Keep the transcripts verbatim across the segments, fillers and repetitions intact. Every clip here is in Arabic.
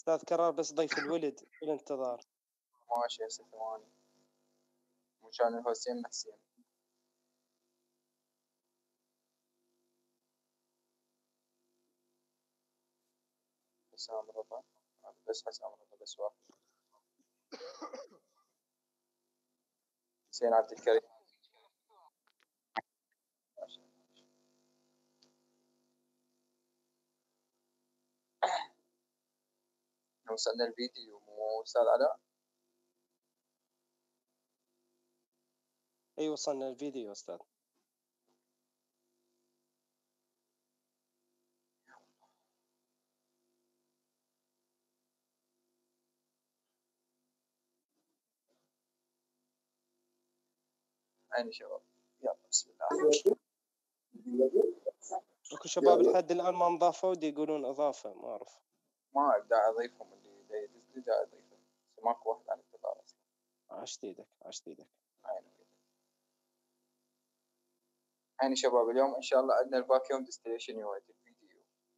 استاذ كرار بس ضيف الولد في الانتظار. ماشي هسه ثواني مشان الهوسين محسين. حسام رضا بس حسام رضا بس واحد. حسين عبد الكريم. وصلنا الفيديو مو استاذ علاء؟ اي وصلنا الفيديو استاذ. عيني شباب يلا بسم الله. اكو شباب لحد الان ما انضافوا ودي يقولون اضافه ما اعرف. ما ابدا اضيفهم اللي دا يدز لي دا اضيفهم ماكو واحد على الانتظار اصلا. عشت ايدك عشت ايدك. عيني عيني شباب اليوم ان شاء الله عندنا الفاكيوم ديستليشن يونت الفيديو.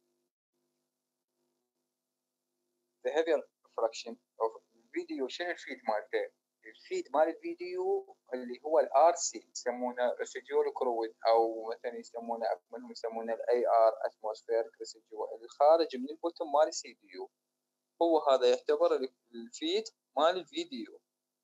The heavier fraction of الفيديو شنو الفيد مالته؟ الفيد مال الفيديو اللي هو الار سي يسمونه ريسيديول كرويد او مثلا يسمونه منهم يسمونه الاي ار اتموسفيريك ريسيديول الخارج من البوتوم مال السي دي يو. هو هذا يعتبر الفيد مال الفيديو.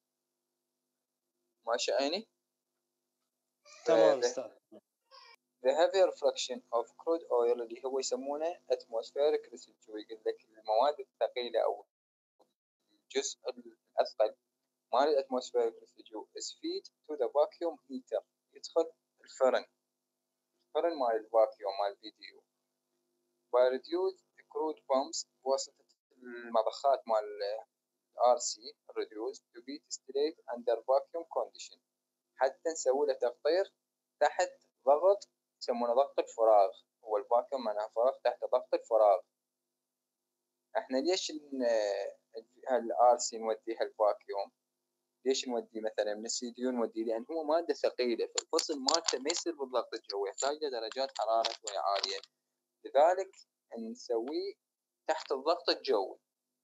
ماشي عيني؟ تمام استاذ. The heavier fraction of crude oil اللي هو يسمونه atmospheric residue يقول لك المواد الثقيلة أو الجزء الأثقل مال الاتموسفيريك ريسيديو is fed to the vacuum heater يدخل الفرن الفرن مال الفاكيوم مال الفيديو by reduced crude pumps بواسطة المضخات مال ار سي reduced to be distilled under vacuum condition حتى نسوي له تقطير تحت ضغط يسمونه ضغط الفراغ. هو الفاكيوم معناها فراغ تحت ضغط الفراغ. احنا ليش هالار سي نوديها الفاكيوم؟ ليش نودي مثلا من السي دي يو نودي؟ لان هو ماده ثقيله فالفصل مالته ما يصير بالضغط الجوي يحتاج درجات حراره شوي عاليه لذلك نسويه تحت الضغط الجوي.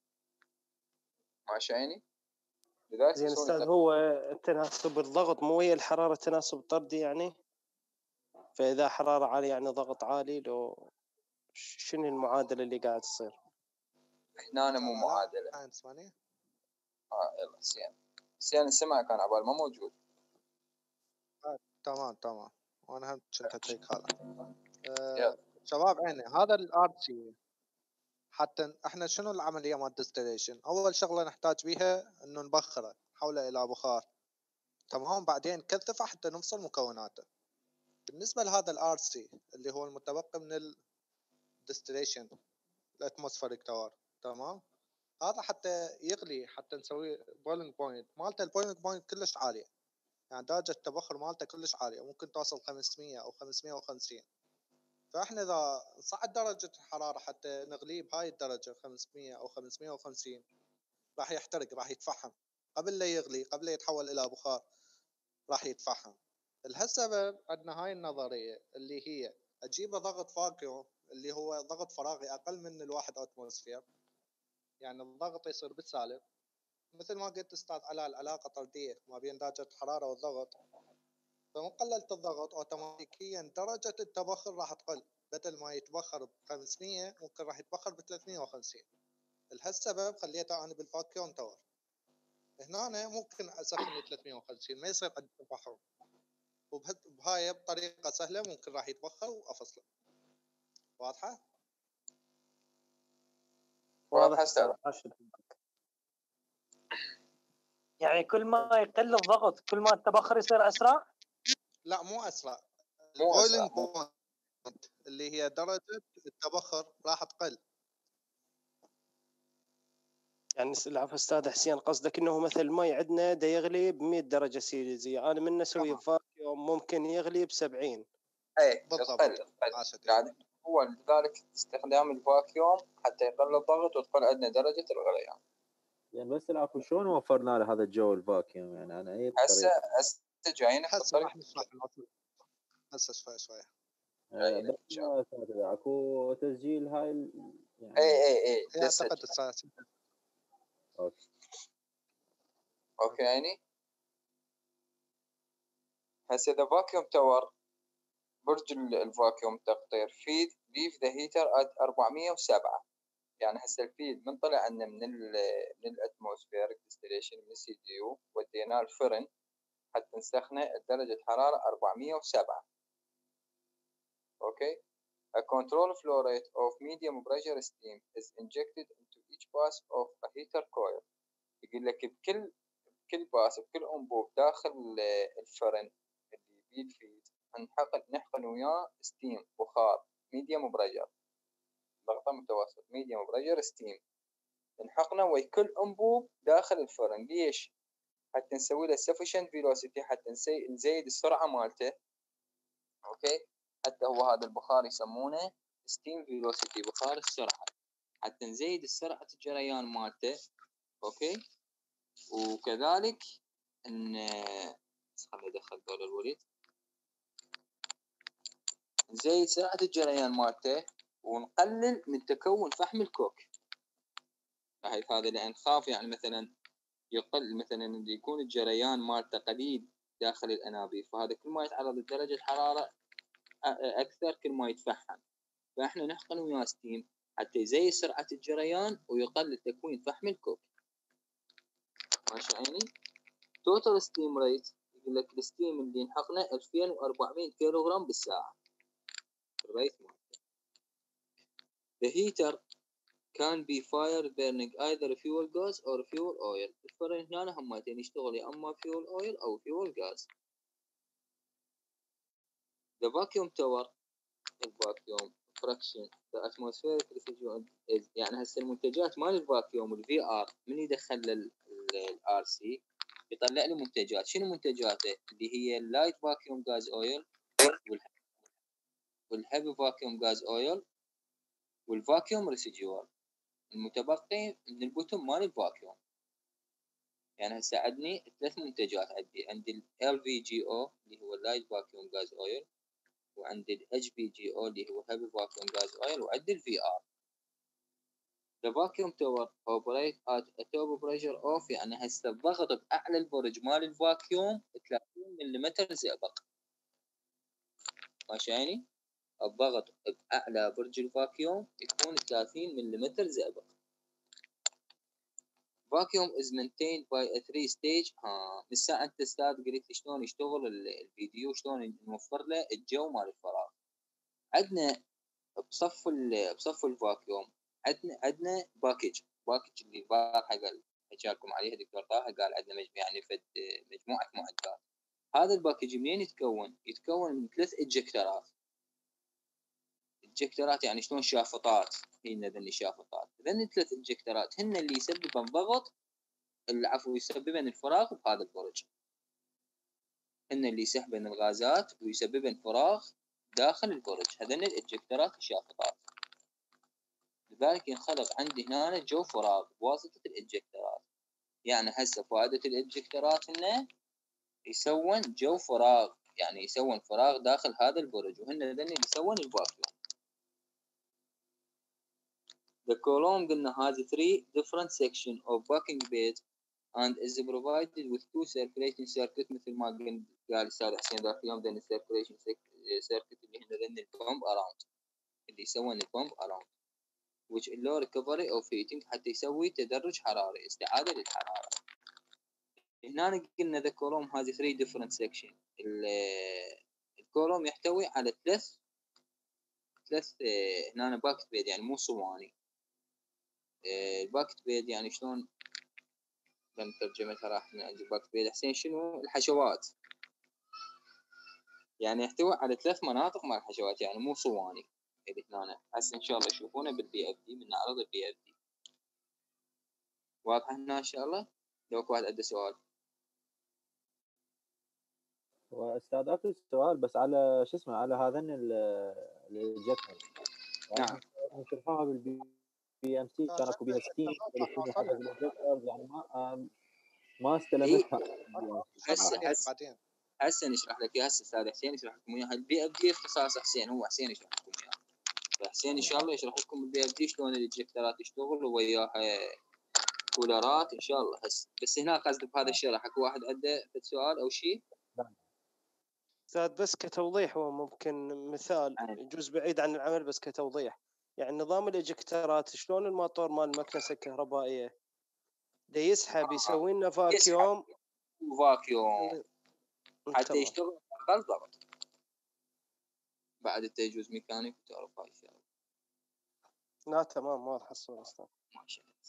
ماشي عيني؟ زين استاذ هو تناسب الضغط مو هي الحراره تناسب طردي يعني؟ فاذا حراره عاليه يعني ضغط عالي لو شنو المعادله اللي قاعد تصير؟ هنا أنا مو معادله. تسمعني؟ اه يلا سيان سيان سمع كان عبال ما موجود. آه، تمام تمام وانا هم كنت اتشيك هذا. آه شباب عيني هذا الار سي حتى احنا شنو العمليه مال ديستليشن؟ اول شغله نحتاج بيها انه نبخره نحوله الى بخار. تمام بعدين كثفه حتى نفصل مكوناته. بالنسبه لهذا الار سي اللي هو المتبقي من الديستليشن الاتموسفيريك تاور تمام هذا حتى يغلي حتى نسوي بويلنج بوينت مالته البويلنج بوينت كلش عاليه يعني درجه التبخر مالته كلش عاليه ممكن توصل خمسمية او خمسمية وخمسين. فاحنا اذا نصعد درجه الحراره حتى نغليه بهاي الدرجه خمسمية او خمسمية وخمسين راح يحترق راح يتفحم قبل لا يغلي قبل لا يتحول الى بخار راح يتفحم. لهالسبب عندنا هاي النظريه اللي هي اجيب ضغط فاكيوم اللي هو ضغط فراغي اقل من الواحد اتموسفير يعني الضغط يصير بالسالب مثل ما قلت استاذ علاء العلاقه طرديه ما بين درجه الحراره والضغط. فمن قللت الضغط اوتوماتيكيا درجه التبخر راح تقل بدل ما يتبخر ب خمسمية ممكن راح يتبخر ب ثلاثمية وخمسين. لهالسبب خليته انا بالفاكيوم تاور. هنا أنا ممكن اسخن ثلاثمية وخمسين ما يصير عندي تبخر وبهاي بطريقه سهله ممكن راح يتبخر وافصله. واضحه؟ واضح استاذ. يعني كل ما يقل الضغط كل ما التبخر يصير اسرع؟ لا مو اسرع. مو البويلنج بوينت اللي هي درجه التبخر راح تقل. يعني العفو استاذ حسين قصدك انه مثل المي عندنا دا يغلي ب مية درجه سيليزيه انا من اسوي فاكيوم ممكن يغلي ب سبعين. اي بالضبط. يعني هو لذلك استخدام الفاكيوم حتى يقل الضغط وتقل عندنا درجه الغليان. يعني بس العفو شلون وفرنا له هذا الجو الفاكيوم يعني انا اي هسه هسه جايين هسه راح نشرح هسه شوي شوي. بس اكو تسجيل هاي يعني اي اي اي اعتقد السادسة. اوكي اوكي يعني هسه ذا فاكيوم تاور برج الفاكيوم تقطير فيد ليف ذا هيتر ات أربعمية وسبعة. يعني هسه الفيد من طلع عنا من ال من الاتموسفيرك ديستليشن من السي دي يو وديناه الفرن حتى نسخنه درجة حرارة أربعمية وسبعة. اوكي. A control flow rate of medium pressure steam is injected into each pass of a heater coil. يقول لك بكل بكل باس بكل انبوب داخل الفرن اللي بيه الفيد نحقن نحقن وياه ستيم بخار ميديوم بريشر ضغطه متوسط ميديوم بريشر ستيم نحقنه ويا كل انبوب داخل الفرن. ليش؟ حتى نسوي له sufficient velocity حتى نزيد السرعه مالته. اوكي. حتى هو هذا البخار يسمونه ستيم فيلوسيتي بخار السرعه حتى نزيد سرعه الجريان مالته. اوكي. وكذلك ان خليني ادخل دول الوريد نزيد سرعه الجريان مالته ونقلل من تكون فحم الكوك. بحيث هذا لان نخاف يعني مثلا يقل مثلا اللي يكون الجريان مالته قليل داخل الانابيب فهذا كل ما يتعرض لدرجه حراره اكثر كل ما يتفحم. فاحنا نحقن وياه ستيم حتى يزيد سرعه الجريان ويقلل تكوين فحم الكوك. ماشي عيني. توتال ستيم ريت يقول لك الستيم اللي نحقنه ألفين وأربعمية كيلوغرام بالساعه الريت مالته. The heater can be fired burning either fuel gas or fuel oil. الفرن هنا همتين يشتغل يا اما fuel oil او fuel gas. The vacuum tower الفاكيوم fraction the atmospheric refrigerant is يعني هسه المنتجات مال الفاكيوم الفي ار من يدخل الار سي يطلع لي منتجات. شنو منتجاته؟ اللي هي اللايت فاكيوم غاز اويل والهيفي فاكيوم غاز اويل والفاكيوم ريسيديوال المتبقي من البوتوم مال الفاكيوم. يعني هسه عندي ثلاث منتجات. عندي عندي ال في جي او اللي هو اللايت فاكيوم غاز اويل وعندي ال اتش بي جي او اللي هو heavy vacuum gas oil وعندي ال في ار. The vacuum tower operate at a top pressure of يعني هسه الضغط بأعلى البرج مال الفاكيوم ثلاثين ملم زئبق. ماشي يعني الضغط بأعلى برج الفاكيوم يكون ثلاثين ملم زئبق. Vacuum is maintained by a three stage. ها من الساعة أنت أستاذ قلت لي شلون يشتغل الفيديو شلون نوفر له الجو مال الفراغ. عندنا بصف بصف الفاكيوم عندنا عندنا باكج باكج اللي البارحه قال حكى لكم عليها دكتور طه قال عندنا يعني فد مجموعه معدات. هذا الباكج منين يتكون؟ يتكون من ثلاث اجكترات. اجكترات يعني شلون شافطات هن ذني شافطات. ذني ثلاث اجكترات هن اللي يسببن ضغط العفو يسببن الفراغ بهذا البرج. هن اللي يسحبن الغازات ويسببن فراغ داخل البرج. هذين الاجكترات الشافطات. لذلك ينخلق عندي هنا جو فراغ بواسطة الإجكترات. يعني هسه فائدة الإجكترات إنه يسوون جو فراغ يعني يسوون فراغ داخل هذا البرج وهن ذني يسوون الفاكيوم. The column قلنا هذه three different section of vacuum bed and is provided with two circulating circuit مثل ما قال الأستاذ حسين ذاك اليوم ذني circulation circuit اللي هن ذني البامب around اللي يسوون البامب around which allow recovery of heating حتى يسوي تدرج حراري استعادة للحرارة. هنا قلنا ذا كولوم هذه three different section. الكولوم يحتوي على ثلاث ثلاث هنا باكت بيد يعني مو صواني. الباكت بيد يعني شلون لما ترجمتها راح عندي باكت بيد حسين شنو الحشوات يعني يحتوي على ثلاث مناطق مع الحشوات يعني مو صواني. هنا هسه ان شاء الله يشوفونه بالبي اف دي من عرض البي اف دي واضح هنا ان شاء الله. لو واحد عنده سؤال. واستاذ اكو سؤال بس على شو اسمه على هذين الجكر يعني نشرحوها بالبي بي ام سي كان اكو بيها ستين يعني ما ما استلمتها. هسه هسه هسه نشرح لك اياها هسه استاذ حسين يشرح لكم اياها. البي اف دي اختصاص حسين هو حسين يشرح لكم اياها. فحسين ان شاء الله يشرح لكم البي اف دي شلون الانجكترات تشتغل وياها كولرات ان شاء الله. هسه بس هنا قصدي بهذا الشرح اكو واحد عنده سؤال او شيء؟ استاذ بس كتوضيح، هو ممكن مثال يجوز بعيد عن العمل بس كتوضيح، يعني نظام الاجكترات شلون الموتور مال المكنسه الكهربائيه ده يسحب يسوي لنا فاكيوم فاكيوم حتى يشتغل اقل ضغط. بعد انت يجوز ميكانيك وتعرف هاي الشغله. لا تمام واضح الصوره استاذ. ما شاء الله.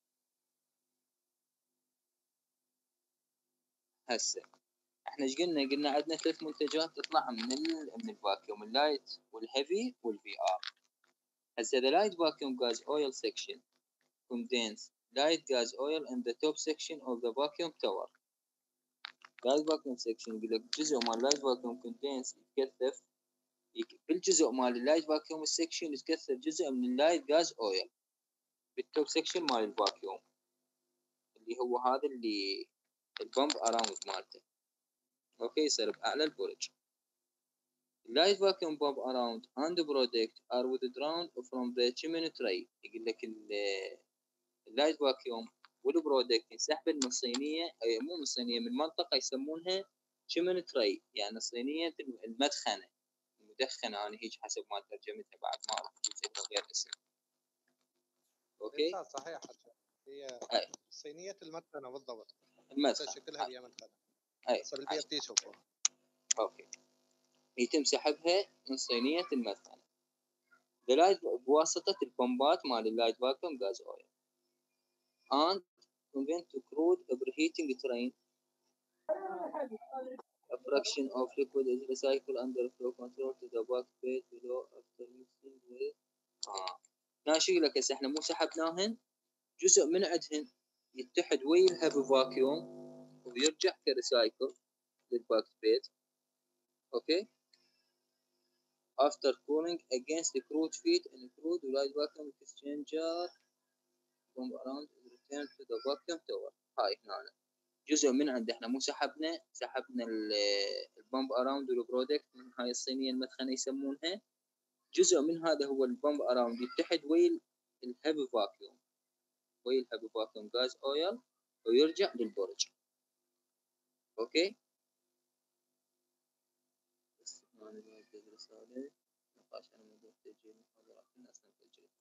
هسه احنا ايش قلنا؟ قلنا عندنا ثلاث منتجات تطلع من ال من الفاكيوم، اللايت والهيفي والفي ار. هسه the light vacuum gas oil section contains light gas oil in the top section of the vacuum tower. light vacuum section يقول لك جزء مال light vacuum contains يتكثف بالجزء مال اللايت فاكيوم السكشن يتكثف جزء من اللايت غاز اويل بالتوب سكشن مال الفاكيوم اللي هو هذا اللي البمب اراوند مالته. اوكي يصير باعلى البرج. اللايت فاكيوم بمب اراوند اند برودكت ار withdrawn from the chimney tray. يقول لك اللايت فاكيوم والبرودكت ينسحب من الصينيه، مو من الصينيه، من منطقه يسمونها chimney tray، يعني صينيه المدخنه مدخنة. أنا هيك حسب ما ترجمتها بعد ما أعرف غير اسم. أوكي. صحيح حتى هي أي. صينية المدخنة بالضبط. المدخنة. شكلها هي مدخنة. أي. حسب البي اف دي تشوفوها. أوكي. يتم سحبها من صينية المدخنة. اللايت بواسطة البمبات مال اللايت فاكيوم غاز أويل. and prevent crude overheating train. A fraction of liquid is recycled under flow control to the back plate below after mixing with. آه. ناشي لك هسه احنا مو سحبناهن، جزء من عندهن يتحد ويا الهيفي فاكيوم ويرجع كريسايكل للباك بيت. اوكي. after cooling against the crude feed and crude light vacuum exchanger from around return to the vacuum tower. هاي هنا جزء من عنده احنا مو سحبنا سحبنا البمب اراوند والبرودكت من هاي الصينيه المدخنه يسمونها. جزء من هذا هو البمب اراوند يتحد ويا الهيفي فاكيوم ويا الهيفي فاكيوم غاز اويل ويرجع للبرج. اوكي. بس انا بدي رساله نقاش على موضوع تسجيل المحاضرات الناس نسجل.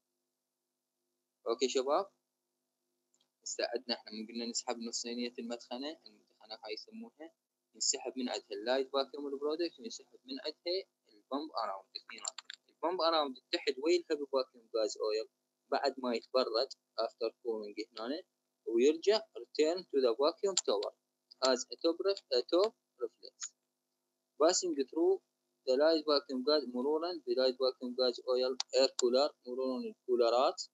اوكي شباب، استعدنا احنا من قلنا نسحب من صينيه المدخنه، المدخنه هاي يسمونها، ينسحب من عندها اللايت فاكيوم والبرودكت وينسحب من عندها البمب اراوند. اثنيناتهم البمب اراوند يتحد ويا الهيفي فاكيوم غاز اويل بعد ما يتبرد after cooling هنا ويرجع return to the vacuum tower as a top, a top reflex passing through the light vacuum gas مرورا بلايت vacuum gas oil air cooler مرورا الكولرات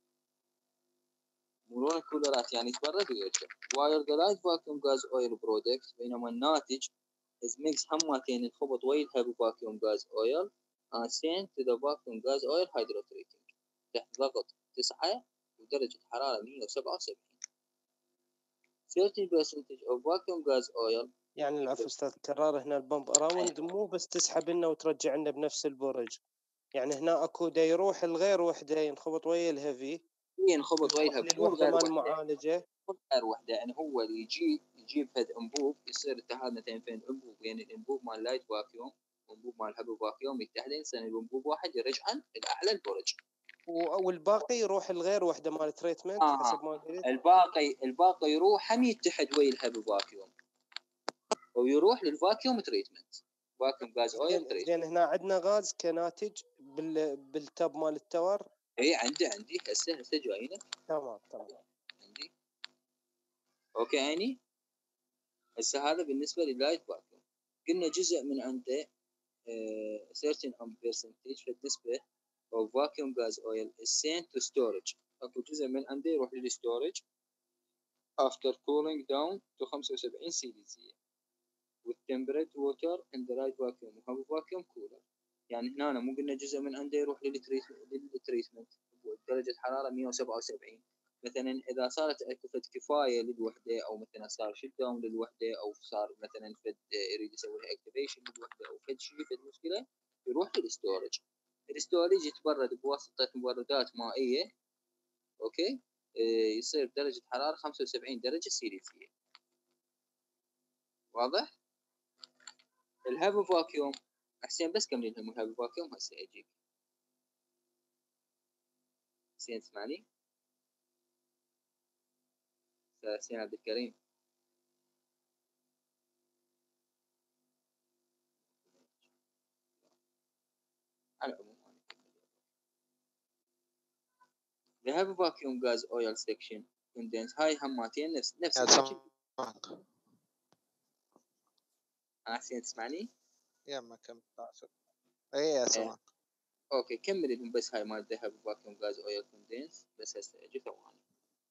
مرورا الكولرات يعني يتبرد ويرجع while the light vacuum gas oil product بينما الناتج is mixed همتين ينخبط ويا الهيفي vacuum gas oil and sent to the vacuum gas oil hydrotreating تحت ضغط تسعة ودرجة حرارة مية وسبعة وسبعين. ثلاثين بالمئة of vacuum gas oil. يعني العفو استاذ كرار هنا البمب اراوند مو بس تسحب لنا وترجع لنا بنفس البرج، يعني هنا اكو دا يروح الغير وحده ينخبط ويا الهيفي ينخبط ويا الهيفي الوحده مال المعالجه غير وحده، يعني هو اللي يجي يجيب هذا انبوب يصير اتحاد مثلا بين انبوب بين يعني الانبوب مال لايت فاكيوم وانبوب مال هيفي فاكيوم يتحدين يصير الانبوب واحد يرجعن الاعلى البرج والباقي يروح الغير وحده مال تريتمنت. آه. حسب ما قلت الباقي الباقي يروح هم يتحد ويا الهيفي فاكيوم ويروح للفاكيوم تريتمنت فاكيوم غاز اويل تريتمنت. زين هنا عندنا غاز كناتج بال بالتاب مال التور. اي عندي عندي هسه هسه جاينا. تمام تمام عندي. اوكي عيني. هسه هذا بالنسبه لللايت فاكيوم قلنا جزء من عنده uh, certain percentage في النسبه of vacuum gas oil is sent to storage. اكو جزء من عنده يروح للستورج after cooling down to خمسة وسبعين سي دي سي with temperate water in the right vacuum وهو vacuum cooler. يعني هنا مو قلنا جزء من عنده يروح للتريتمنت بدرجة حرارة مية وسبعة وسبعين. مثلا إذا صارت اكتفت كفاية للوحدة أو مثلا صار شت داون للوحدة أو صار مثلا فد يريد يسوي لها اكتيفيشن للوحدة أو فد شيء فد مشكلة يروح للستورج. الستوريج يتبرد بواسطة مبردات مائية. اوكي إيه يصير درجة حرارة خمسة وسبعين درجة سيليزية. واضح؟ الهافي فاكيوم حسين بس كملي لهم الهافي فاكيوم هسه اجيك. حسين اسمعني؟ حسين عبد الكريم على العموم The heavy vacuum gas oil section condense هاي هماتين نفس نفس الشكل. حسين تسمعني؟ يا ما كم تعرف اي يا سمع. اوكي كمل لهم بس هاي مال The heavy vacuum gas oil condense بس هسه اجي ثواني.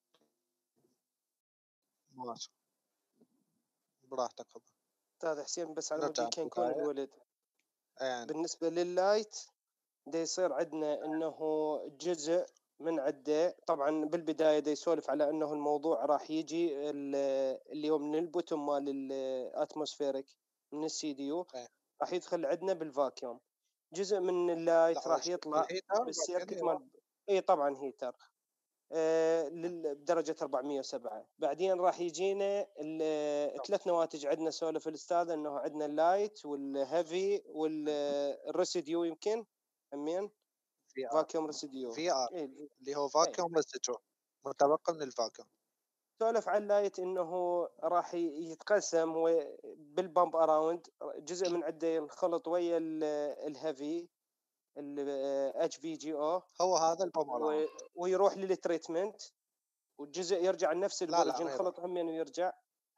ماشي براحتك ابا. استاذ حسين بس على مود كان يكون الولد يعني. بالنسبه لللايت دا يصير عندنا انه جزء من عده. طبعا بالبدايه دا يسولف على انه الموضوع راح يجي اللي هو من البوتوم مال الاتموسفيريك من السي دي يو راح يدخل عندنا بالفاكيوم. جزء من اللايت راح يطلع بالسيركت مال اي طبعا هيتر آه بدرجه أربعمية وسبعة. بعدين راح يجينا الثلاث نواتج. عندنا سولف الاستاذ انه عندنا اللايت والهيفي والريسيديو يمكن همين فاكيوم ريسيديو في ار إيه. اللي هو فاكيوم ريسيديو متبقى من الفاكيوم. سولف عن اللايت انه راح يتقسم هو بالبامب اراوند. جزء من عده ينخلط ويا الهيفي الاتش في جي او هو هذا البامب اراوند ويروح للتريتمنت والجزء يرجع لنفس البرج ينخلط همين ويرجع.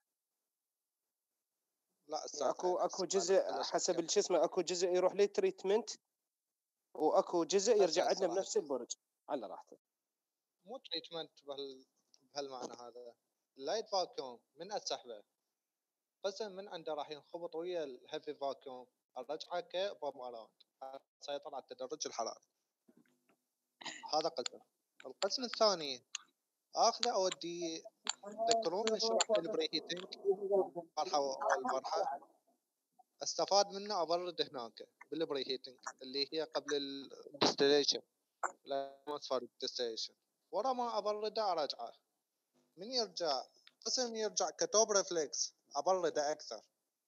لا اكو اكو جزء حسب الش اسمه اكو جزء يروح للتريتمنت واكو جزء يرجع عندنا بنفس البرج على راحته. مو تريتمنت بهال بهالمعنى هذا. اللايت فاكيوم من اسحبه قسم من عنده راح ينخبط ويا الهيفي فاكيوم الرجعه كبامب اراوند سيطر على التدرج الحراري. هذا قسم. القسم الثاني اخذه اودي تذكرون من شرحنا البري هيتنج مرحله اول مرحله استفاد منه ابرد هناك بالبري هيتنج اللي هي قبل الديستيليشن الاتموسفير ديستيليشن. ورا ما ابرده ارجعه من يرجع قسم يرجع كتوب ريفلكس ابرده اكثر.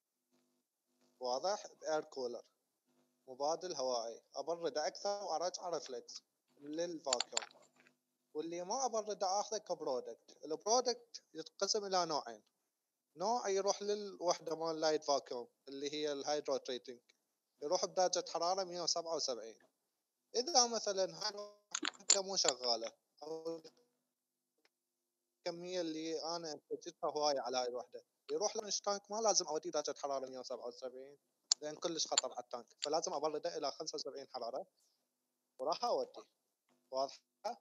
واضح؟ باير كولر مبادل هوائي ابرده اكثر وارجع ريفلكس للفاكيوم. واللي ما ابرده اخذه كبرودكت. البرودكت يتقسم الى نوعين. نوع يروح للوحده مال لايت فاكيوم اللي هي الهيدرو تريتنج يروح بدرجه حراره مية وسبعة وسبعين. اذا مثلا هاي الوحده مو شغاله او الكميه اللي انا انتجتها هوايه على هاي الوحده يروح لانش تانك ما لازم اوديه درجه حراره مية وسبعة وسبعين لان كلش خطر على التانك فلازم ابرده الى خمسة وسبعين حراره وراح اوديه. واضحه؟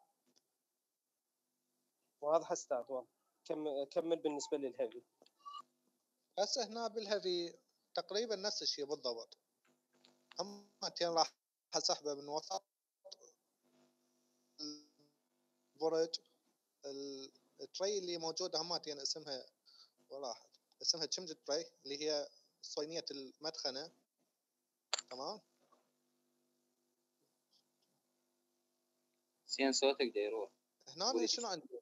واضح استاذ واضح. كم كمل بالنسبه للهيفي. هسه هنا بالهيفي تقريبا نفس الشيء بالضبط. هم تين راح اسحبه من وسط البرج. التري اللي موجوده هماتين اسمها وراحت اسمها تشمج تري اللي هي صينيه المدخنه. تمام. سين صوتك دا يروح. هنا شنو عندي؟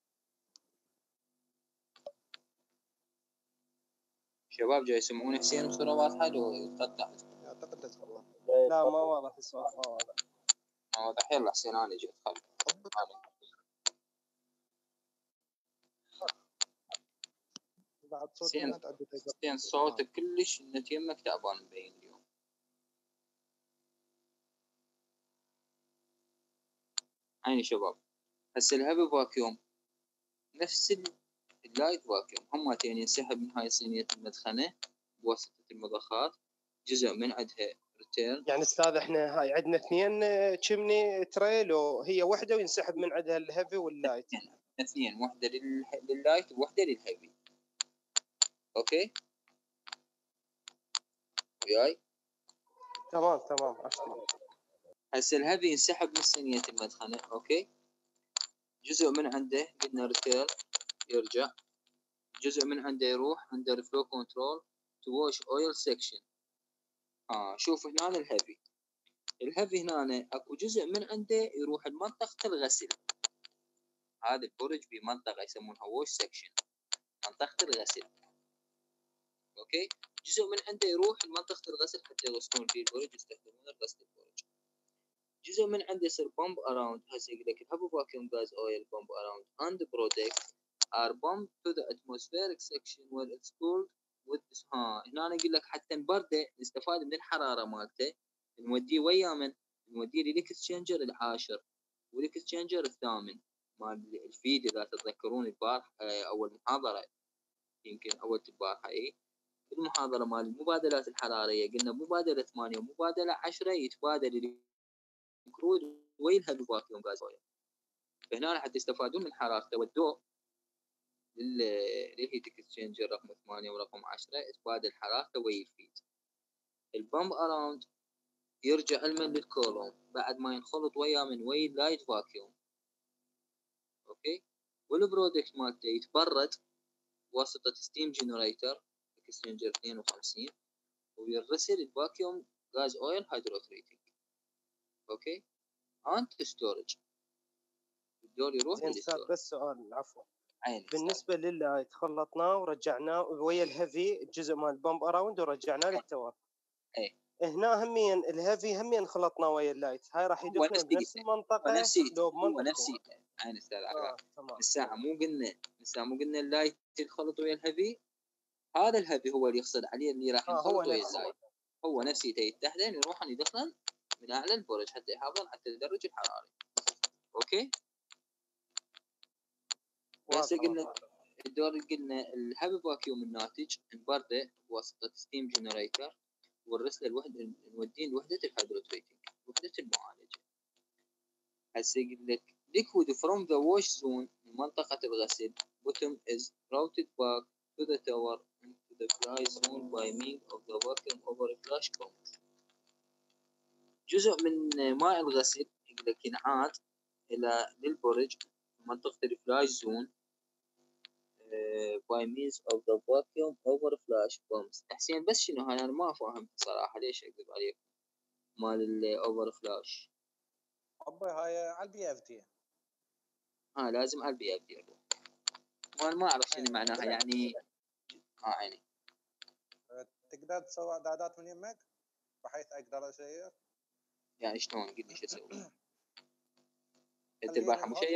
شباب جاي يسمعون حسين بصوره واضحه لو يتقطع؟ اعتقد تسمع. لا ما واضح الصوت ما واضح. ما واضح. يلا حسين انا جيت خل بعد صوت حسين حسين صوتك كلش انت يمك تعبان مبين اليوم. عيني شباب. هسه الهيفي فاكيوم نفس اللايت فاكيوم همتين ينسحب من هاي صينيه المدخنه بواسطه المضخات. جزء من عندها ريتيرن. يعني استاذ احنا هاي عندنا اثنين تشمني تريل وهي وحده وينسحب من عندها الهيفي واللايت. اثنين واحده لللايت وواحده للهيفي. اوكي وياي تمام تمام اشتغل. هسه الهيفي ينسحب من صينيه المدخنه. اوكي جزء من عنده قلنا ريتيرن يرجع. جزء من عنده يروح عنده الفلو كنترول تو واش اويل سيكشن. اه شوف هنا الهيفي الهيفي هنا اكو جزء من عنده يروح لمنطقة الغسل. هذا البرج بمنطقة يسمونها ووش سكشن، منطقة الغسل. اوكي، جزء من عنده يروح لمنطقة الغسل حتى يغسلون فيه البرج، يستخدمون غسل البرج. جزء من عنده يصير بامب اراوند. هسه يقول لك الهيفي فاكيوم غاز اويل بامب اراوند اند برودكت are pumped to the atmospheric section where it's cooled with this. ها هنا أنا أقول لك حتى نبرده نستفاد من الحرارة مالته، نوديه ويا من نوديه للإكسشينجر العاشر والإكسشينجر الثامن مال الفيد. إذا تتذكرون البارح أول محاضرة، يمكن أول البارحة إيه المحاضرة مال المبادلات الحرارية، قلنا مبادلة ثمانية ومبادلة عشرة يتبادل الكرود ويا الهيفي فاكيوم غاز أويل. فهنا حتى يستفادون من حرارته والضوء للهيت اكسشينجر رقم ثمانية ورقم عشرة يتبادل حرارته ويا الفيد. البامب اراوند يرجع المن للكولوم بعد ما ينخلط ويا من ويا اللايت فاكيوم. اوكي، والبرودكت مالته يتبرد واسطة ستيم جنريتر اكسشينجر اثنين وخمسين ويرسل الفاكيوم غاز اويل هيدروتريتنج. اوكي، انت ستورج الدور يروح للستورج. بس سؤال عفوا، بالنسبة لللايت خلطناه ورجعناه ويا الهيفي الجزء مال البامب اراوند ورجعناه للتور. اي هنا هميا الهيفي هميا خلطناه ويا اللايت، هاي راح يدخلون بنفس المنطقة لو بمنطقة نفسيته. عين استاذ عقاب الساعة مو قلنا الساعة مو قلنا اللايت ينخلط ويا الهيفي. هذا الهيفي هو اللي يقصد عليه اللي راح ينخلط ويا اللايت، هو نفسيته يتحدين يروحون يدخلن من اعلى البرج حتى يحافظون على التدرج الحراري. اوكي، هسه قلنا الدور اللي قلنا الهيفي فاكيوم الناتج نبرده بواسطة ستيم جنريتر ونرسله الوحدة نوديه لوحدة الهيدروتريتنج وحدة المعالجة. هسه يقول لك liquid from the wash zone منطقة الغسل bottom is routed back to the tower into the fly zone by means of the vacuum over flash pump. جزء من ماء الغسل يقول لك ينعاد إلى للبرج منطقة الفلاش زون by means of the vacuum over flash pumps. حسين بس شنو هاي أنا ما فاهم صراحة ليش أكذب عليك مال الأوفر فلاش. أبوي هاي على البي اف دي. ها لازم على البي اف دي. وأنا ما أعرف شنو معناها يعني. ها عيني. تقدر تسوي إعدادات من يمك بحيث أقدر أشير. يعني شلون قل لي شو أسوي؟ أنت البارحة مشيرت؟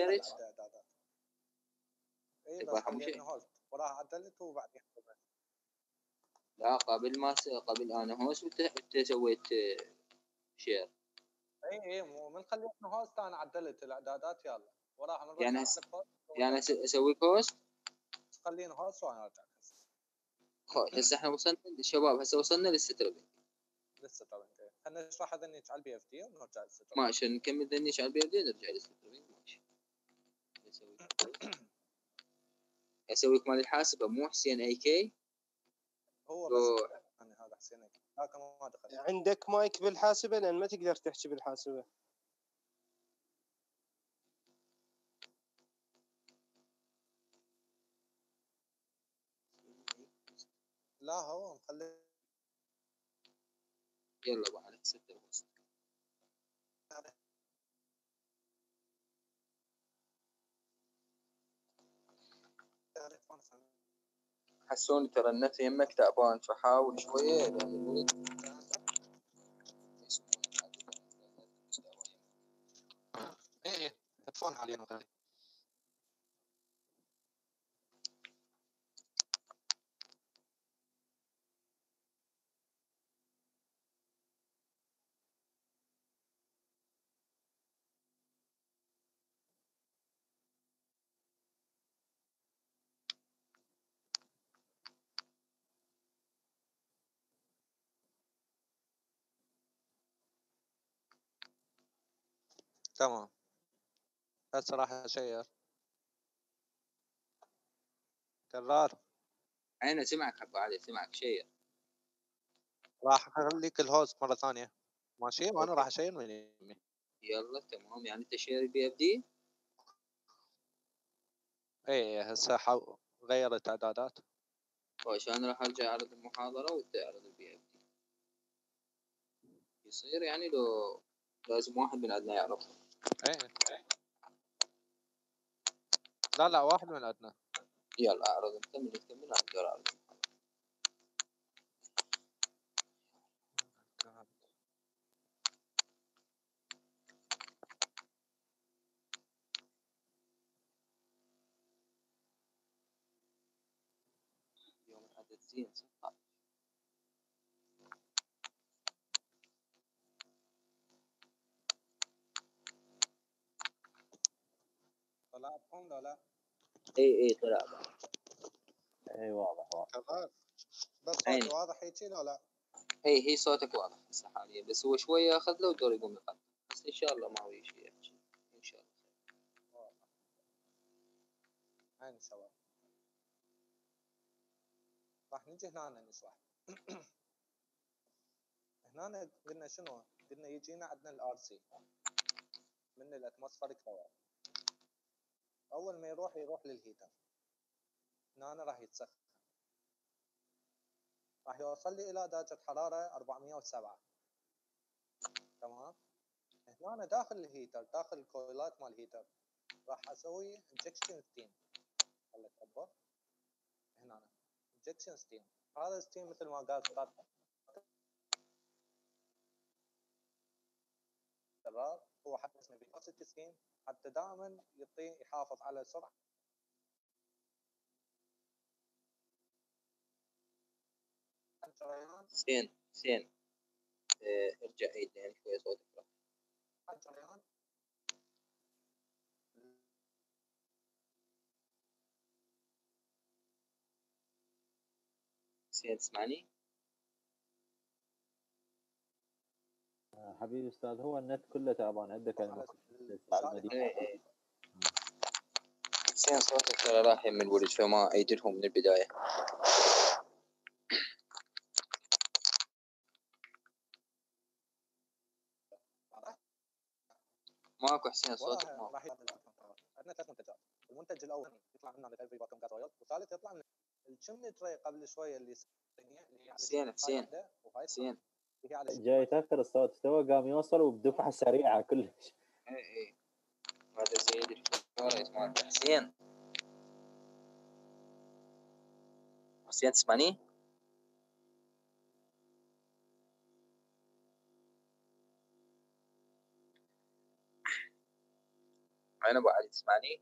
إيه بس خليني هولد وراح عدلت وبعدين. لا قبل ما س... قبل أنا هوس وأنت سويت شير. اي اي مو من خليتني هوست انا عدلت الاعدادات يلا وراح نرجع يعني س... يعني اسوي هوست خليني هوست وانا ارجع. خلاص هسه احنا وصلنا الشباب هسه وصلنا للستربنج. للستربنج خلينا نشرح ذنيك على البي اف دي ونرجع للستربنج. ماشي نكمل ذنيك على البي اف دي نرجع للستربنج. ماشي اسوي اسوي مال الحاسبه مو حسين اي كي هو بس انا هذا حسين اي كي لكن ما دخل. عندك مايك بالحاسبه لان ما تقدر تحكي بالحاسبه. لا هو مخلي يلا بقى على ستة ونص. حسوني ترى النت يمك تعبان فحاول شوية لأن الولد ايه ايه هدفون حاليا وغيري. تمام هسه راح اشير كرار. أنا سمعك حبا علي سمعك شير. راح اخليك الهوست مرة ثانية ماشي وانا راح اشير من يمي. يلا تمام يعني انت شير البي اف دي. ايه هسه حو... غيرت اعدادات. طيب انا راح ارجع اعرض المحاضرة وانت اعرض البي اف دي يصير يعني لو لازم واحد من عندنا يعرفها. ايه لا لا واحد من عندنا. يلا اعرض انت من تكمل اقدر اعرض. يوم العدد زين ستة عشر. طلعتهم لا لا؟ اي اي طلع. اي واضح واضح. تمام. بس صوتي واضح هيك لا لا؟ اي هي صوتك واضح هسه حاليا، بس هو شويه اخذ له ودور يقوم يقطع، بس ان شاء الله ما هو شيء يحكي ان شاء الله. عين شباب راح نجي هنا نشرح. هنا قلنا شنو؟ قلنا يجينا عندنا الار سي من الاتموسفيريك باور. اول ما يروح يروح للهيتر، هنا راح يتسخن، راح يوصل لي الى درجه حراره أربعمية وسبعة. تمام. هنا داخل الهيتر، داخل الكويلات مال الهيتر، راح اسوي انجكشن ستيم. خليك اكبر. هنا انجكشن ستيم، هذا الستيم مثل ما قال استاذ القرار هو حتى اسمه فيلوسيتي ستيم، حتى دائما يعطي يحافظ على سرعه الجريان. زين زين اه ارجع عيد يعني شويه صوتك راح. الجريان زين تسمعني؟ حبيبي استاذ هو النت كله تعبان عندك على المدينه. ايه ايه زين صوتك ترى راح من الولد فما اعيد لهم من البدايه. ماكو حسين صوتك ماكو. راح عندنا ثلاث منتجات. المنتج الاول يطلع منه الهيفي باكم جاز اويل، والثالث يطلع من الشمن تري قبل شويه اللي حسين حسين حسين جاي يتاخر الصوت، تو قام يوصل وبدفعه سريعه كلش. اي اي هذا سيد الفوريس مال حسين. حسين تسمعني؟ وين ابو علي تسمعني؟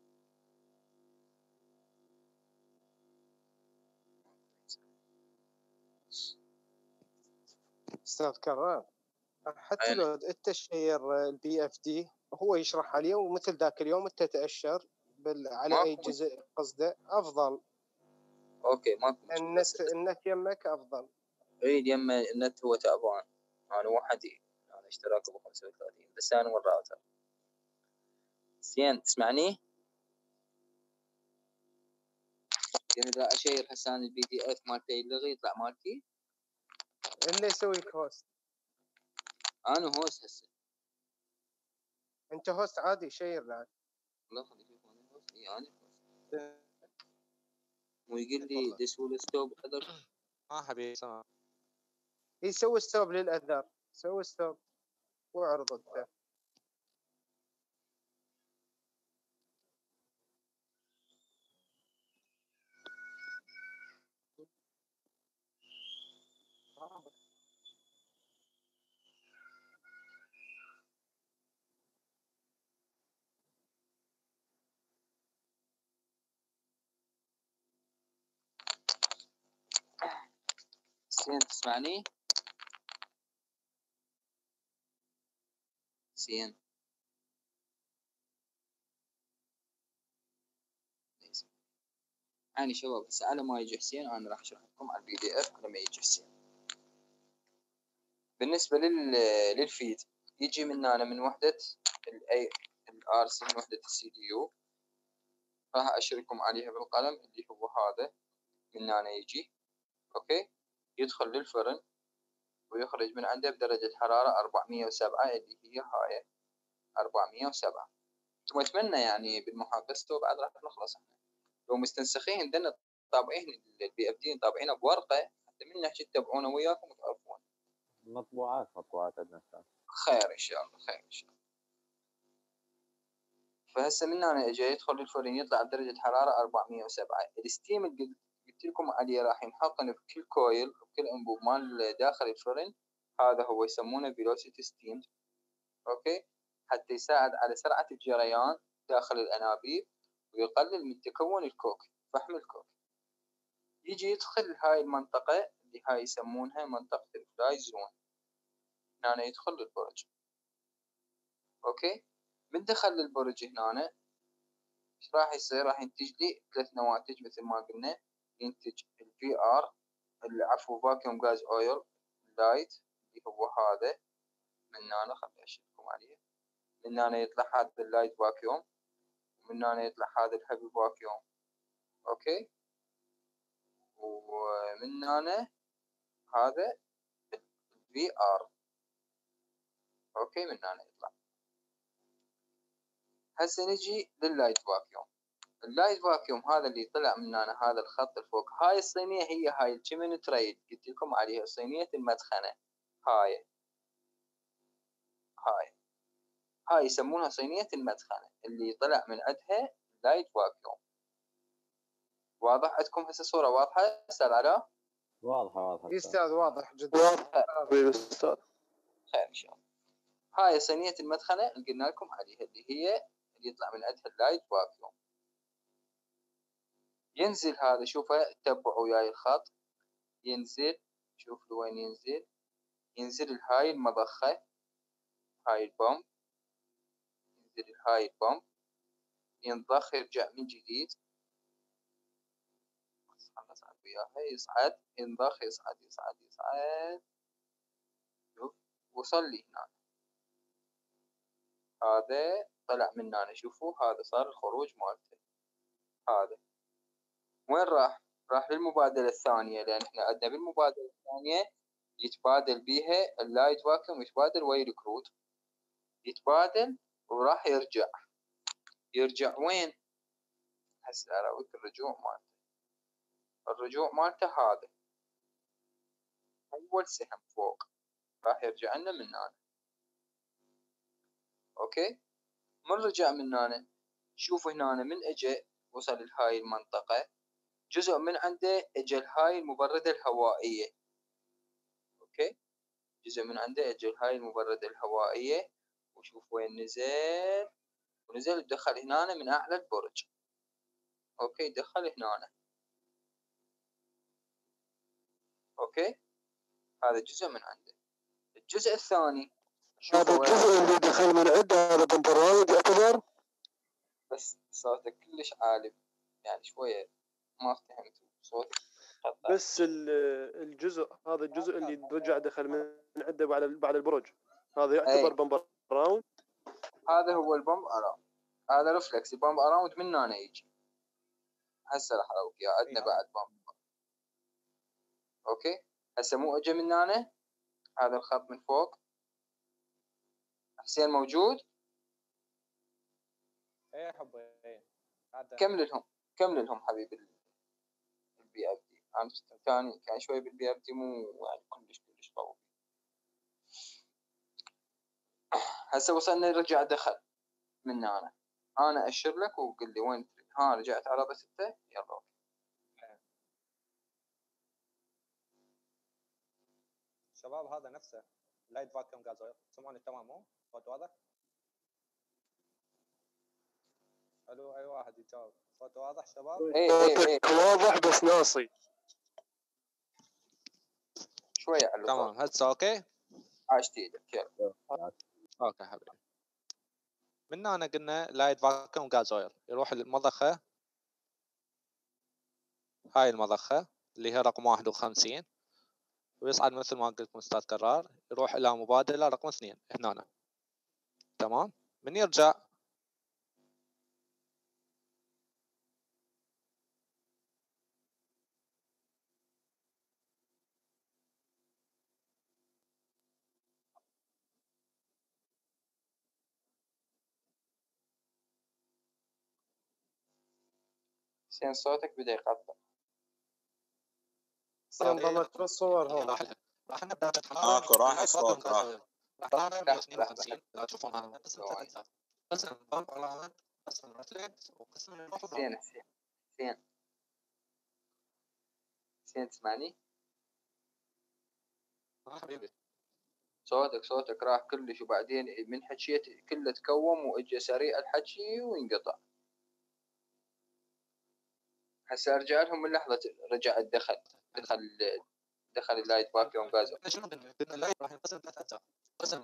استاذ كرار حتى لو انت تشير البي اف دي هو يشرح عليه، ومثل ذاك اليوم انت تاشر بال... على اي جزء قصده افضل. اوكي ماكو مشكله. النت النت يمك افضل. اريد يمه النت هو تعبان. انا وحدي انا اشتراك ابو خمسة وثلاثين بس انا والراوتر. زين تسمعني؟ يعني اذا اشير هسه انا البي دي اف مالتي يلغي يطلع مالتي. اللي يسوي لك هوست. انا هوست هسه. انت هوست عادي شير بعد. الله خليك يكون انا هوست. اي انا هوست. ويقول لي this will stop other. اه حبيبي سمع. يسوي ستوب للاذار، سوي ستوب واعرض انت. زين تسمعني؟ زين يعني شباب هسه على ما يجي حسين انا راح اشرح لكم على البي دي اف على ما يجي حسين. بالنسبه لل للفيد يجي من هنا من وحده الاي الار سي من وحده السي دي يو. راح اشركم عليها بالقلم اللي هو هذا من هنا يجي. اوكي يدخل للفرن ويخرج من عنده بدرجه حراره أربعمية وسبعة اللي هي هاي أربعمية وسبعة. ثم اتمنى يعني بالمحاكسته بعد راح نخلص احنا لو مستنسخين عندنا طابعين البي اف دي طابعينه بورقه حتى من نحكي تتبعونه وياكم وتعرفون. مطبوعات مطبوعات عندنا استاذ. خير ان شاء الله، خير ان شاء الله. فهسه من هنا اجى يدخل الفرن يطلع بدرجة حرارة أربعمية وسبعة. الستيم اللي قلت لكم عليه راح ينحقن في كل كويل وكل انبوب مال داخل الفرن، هذا هو يسمونه فيلوسيتي ستيم. اوكي، حتى يساعد على سرعة الجريان داخل الانابيب ويقلل من تكون الكوك، فحم الكوك. يجي يدخل هاي المنطقة اللي هاي يسمونها منطقة الفلاي زون، هنا يدخل البرج. اوكي، من دخل للبرج هنا ايش راح يصير؟ راح ينتج لي ثلاث نواتج مثل ما قلنا. ينتج الفي ار، العفو فاكيوم غاز اويل لايت، اللي هو هذا من هنا. خليني اشيلكم عليه. من هنا يطلع هذا اللايت فاكيوم، ومن هنا يطلع هذا الهيفي فاكيوم. اوكي، ومن هنا هذا الفي ار. اوكي، من هنا يطلع. هسه نجي لللايت فاكيوم. اللايت فاكيوم هذا اللي طلع من هنا، هذا الخط الفوق، هاي الصينية هي هاي الشيمن تريد قلت لكم عليها، صينية المدخنة. هاي هاي هاي يسمونها صينية المدخنة اللي طلع من عندها لايت فاكيوم. واضح عندكم هسه الصورة واضحة استاذ علاء؟ واضحة واضحة استاذ، واضح جدا. حبيبي استاذ. خير ان شاء الله. هاي صينية المدخنة اللي قلنا لكم عليها، اللي هي اللي يطلع من عندها اللايت فاكيوم. ينزل هذا، شوفه تبعوا وياي الخط، ينزل، شوف لوين ينزل. ينزل هاي المضخة، هاي البمب، ينزل هاي البمب، ينضخ يرجع من جديد. خلص وياها، يصعد ينضخ، يصعد يصعد يصعد. شوف وصل لي هنا، هذا طلع من هنا. شوفوا هذا صار الخروج مالته. هذا وين راح؟ راح للمبادلة الثانية، لأن احنا عندنا بالمبادلة الثانية يتبادل بيها اللايت فاكيوم، يتبادل ويا الكرود، يتبادل وراح يرجع. يرجع وين؟ هسه اراويك الرجوع مالته. الرجوع مالته هذا اول سهم فوق، راح يرجع لنا من هنا. اوكي، من رجع من هنا شوف هنا من اجى وصل لهاي المنطقة، جزء من عنده اجى لهاي المبردة الهوائية. اوكي، جزء من عنده اجى لهاي المبردة الهوائية، وشوف وين نزل، ونزل دخل هنا من اعلى البرج. اوكي، دخل هنا. اوكي، هذا جزء من عنده. الجزء الثاني، هذا الجزء اللي دخل من عنده هذا بمبراوند يعتبر. بس صوتك كلش عالي، يعني شوية ما فهمت صوتك. بس الجزء هذا الجزء اللي رجع دخل من عنده بعد بعد البرج، هذا يعتبر بمبر راوند. هذا هو البمب اراوند، هذا رفلكس البمب اراوند من هنا يجي. هسه راح اراويك اياه. عندنا بعد بمب. اوكي، هسه مو اجى من هنا، هذا الخط من فوق. حسين موجود؟ ايه حبي ايه. كمل لهم كمل لهم حبيبي البي اف دي. انا كان كان شوي بالبي اف دي مو يعني كلش كلش قوي. هسه وصلنا، رجع دخل من هنا. انا اشر لك وقل لي وين. ها رجعت على ستة. يلا شباب، هذا نفسه لايت فاكيوم غاز اويل. سمعوني تمام؟ مو صوت واضح؟ الو، اي واحد يجاوب. صوت واضح شباب؟ ايه ايه ايه واضح بس ناصي شويه على تمام. هسه اوكي. عاشت ايدك. يلا اوكي حبيبي. من هنا قلنا لايت فاكيوم غاز اويل يروح المضخه، هاي المضخه اللي هي رقم واحد وخمسين، ويصعد مثل ما قلت أستاذ كرار، يروح إلى مبادلة رقم اثنين هنا. تمام. من يرجع حسين صوتك بدأ يقطع. انضمت بالصور هون. راح نبدا حراره ماكو راح الصوت راح حراره مية واثنين وخمسين. لا تشوفون هذا قسم ثلاث اجزاء، قسم البامب علامات، قسم الريفلكس، وقسم الروح. حسين حسين حسين حسين تسمعني؟ اه حبيبي صوتك صوتك راح كلش، وبعدين من حكيت كله تكوم واجى سريع الحكي وينقطع. هسه ارجع لهم من لحظه رجع الدخل دخل دخل اللايت باكيوم غاز. شنو بدنا اللايت راح ينقسم ثلاث اجزاء. قسم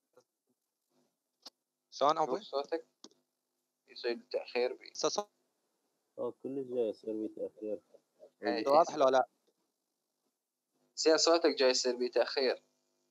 شلون ابوي؟ صوتك يصير تاخير بي صوت كلش جاي يصير بيه تاخير. واضح لو لا؟ حسين صوتك جاي يصير بيه تاخير.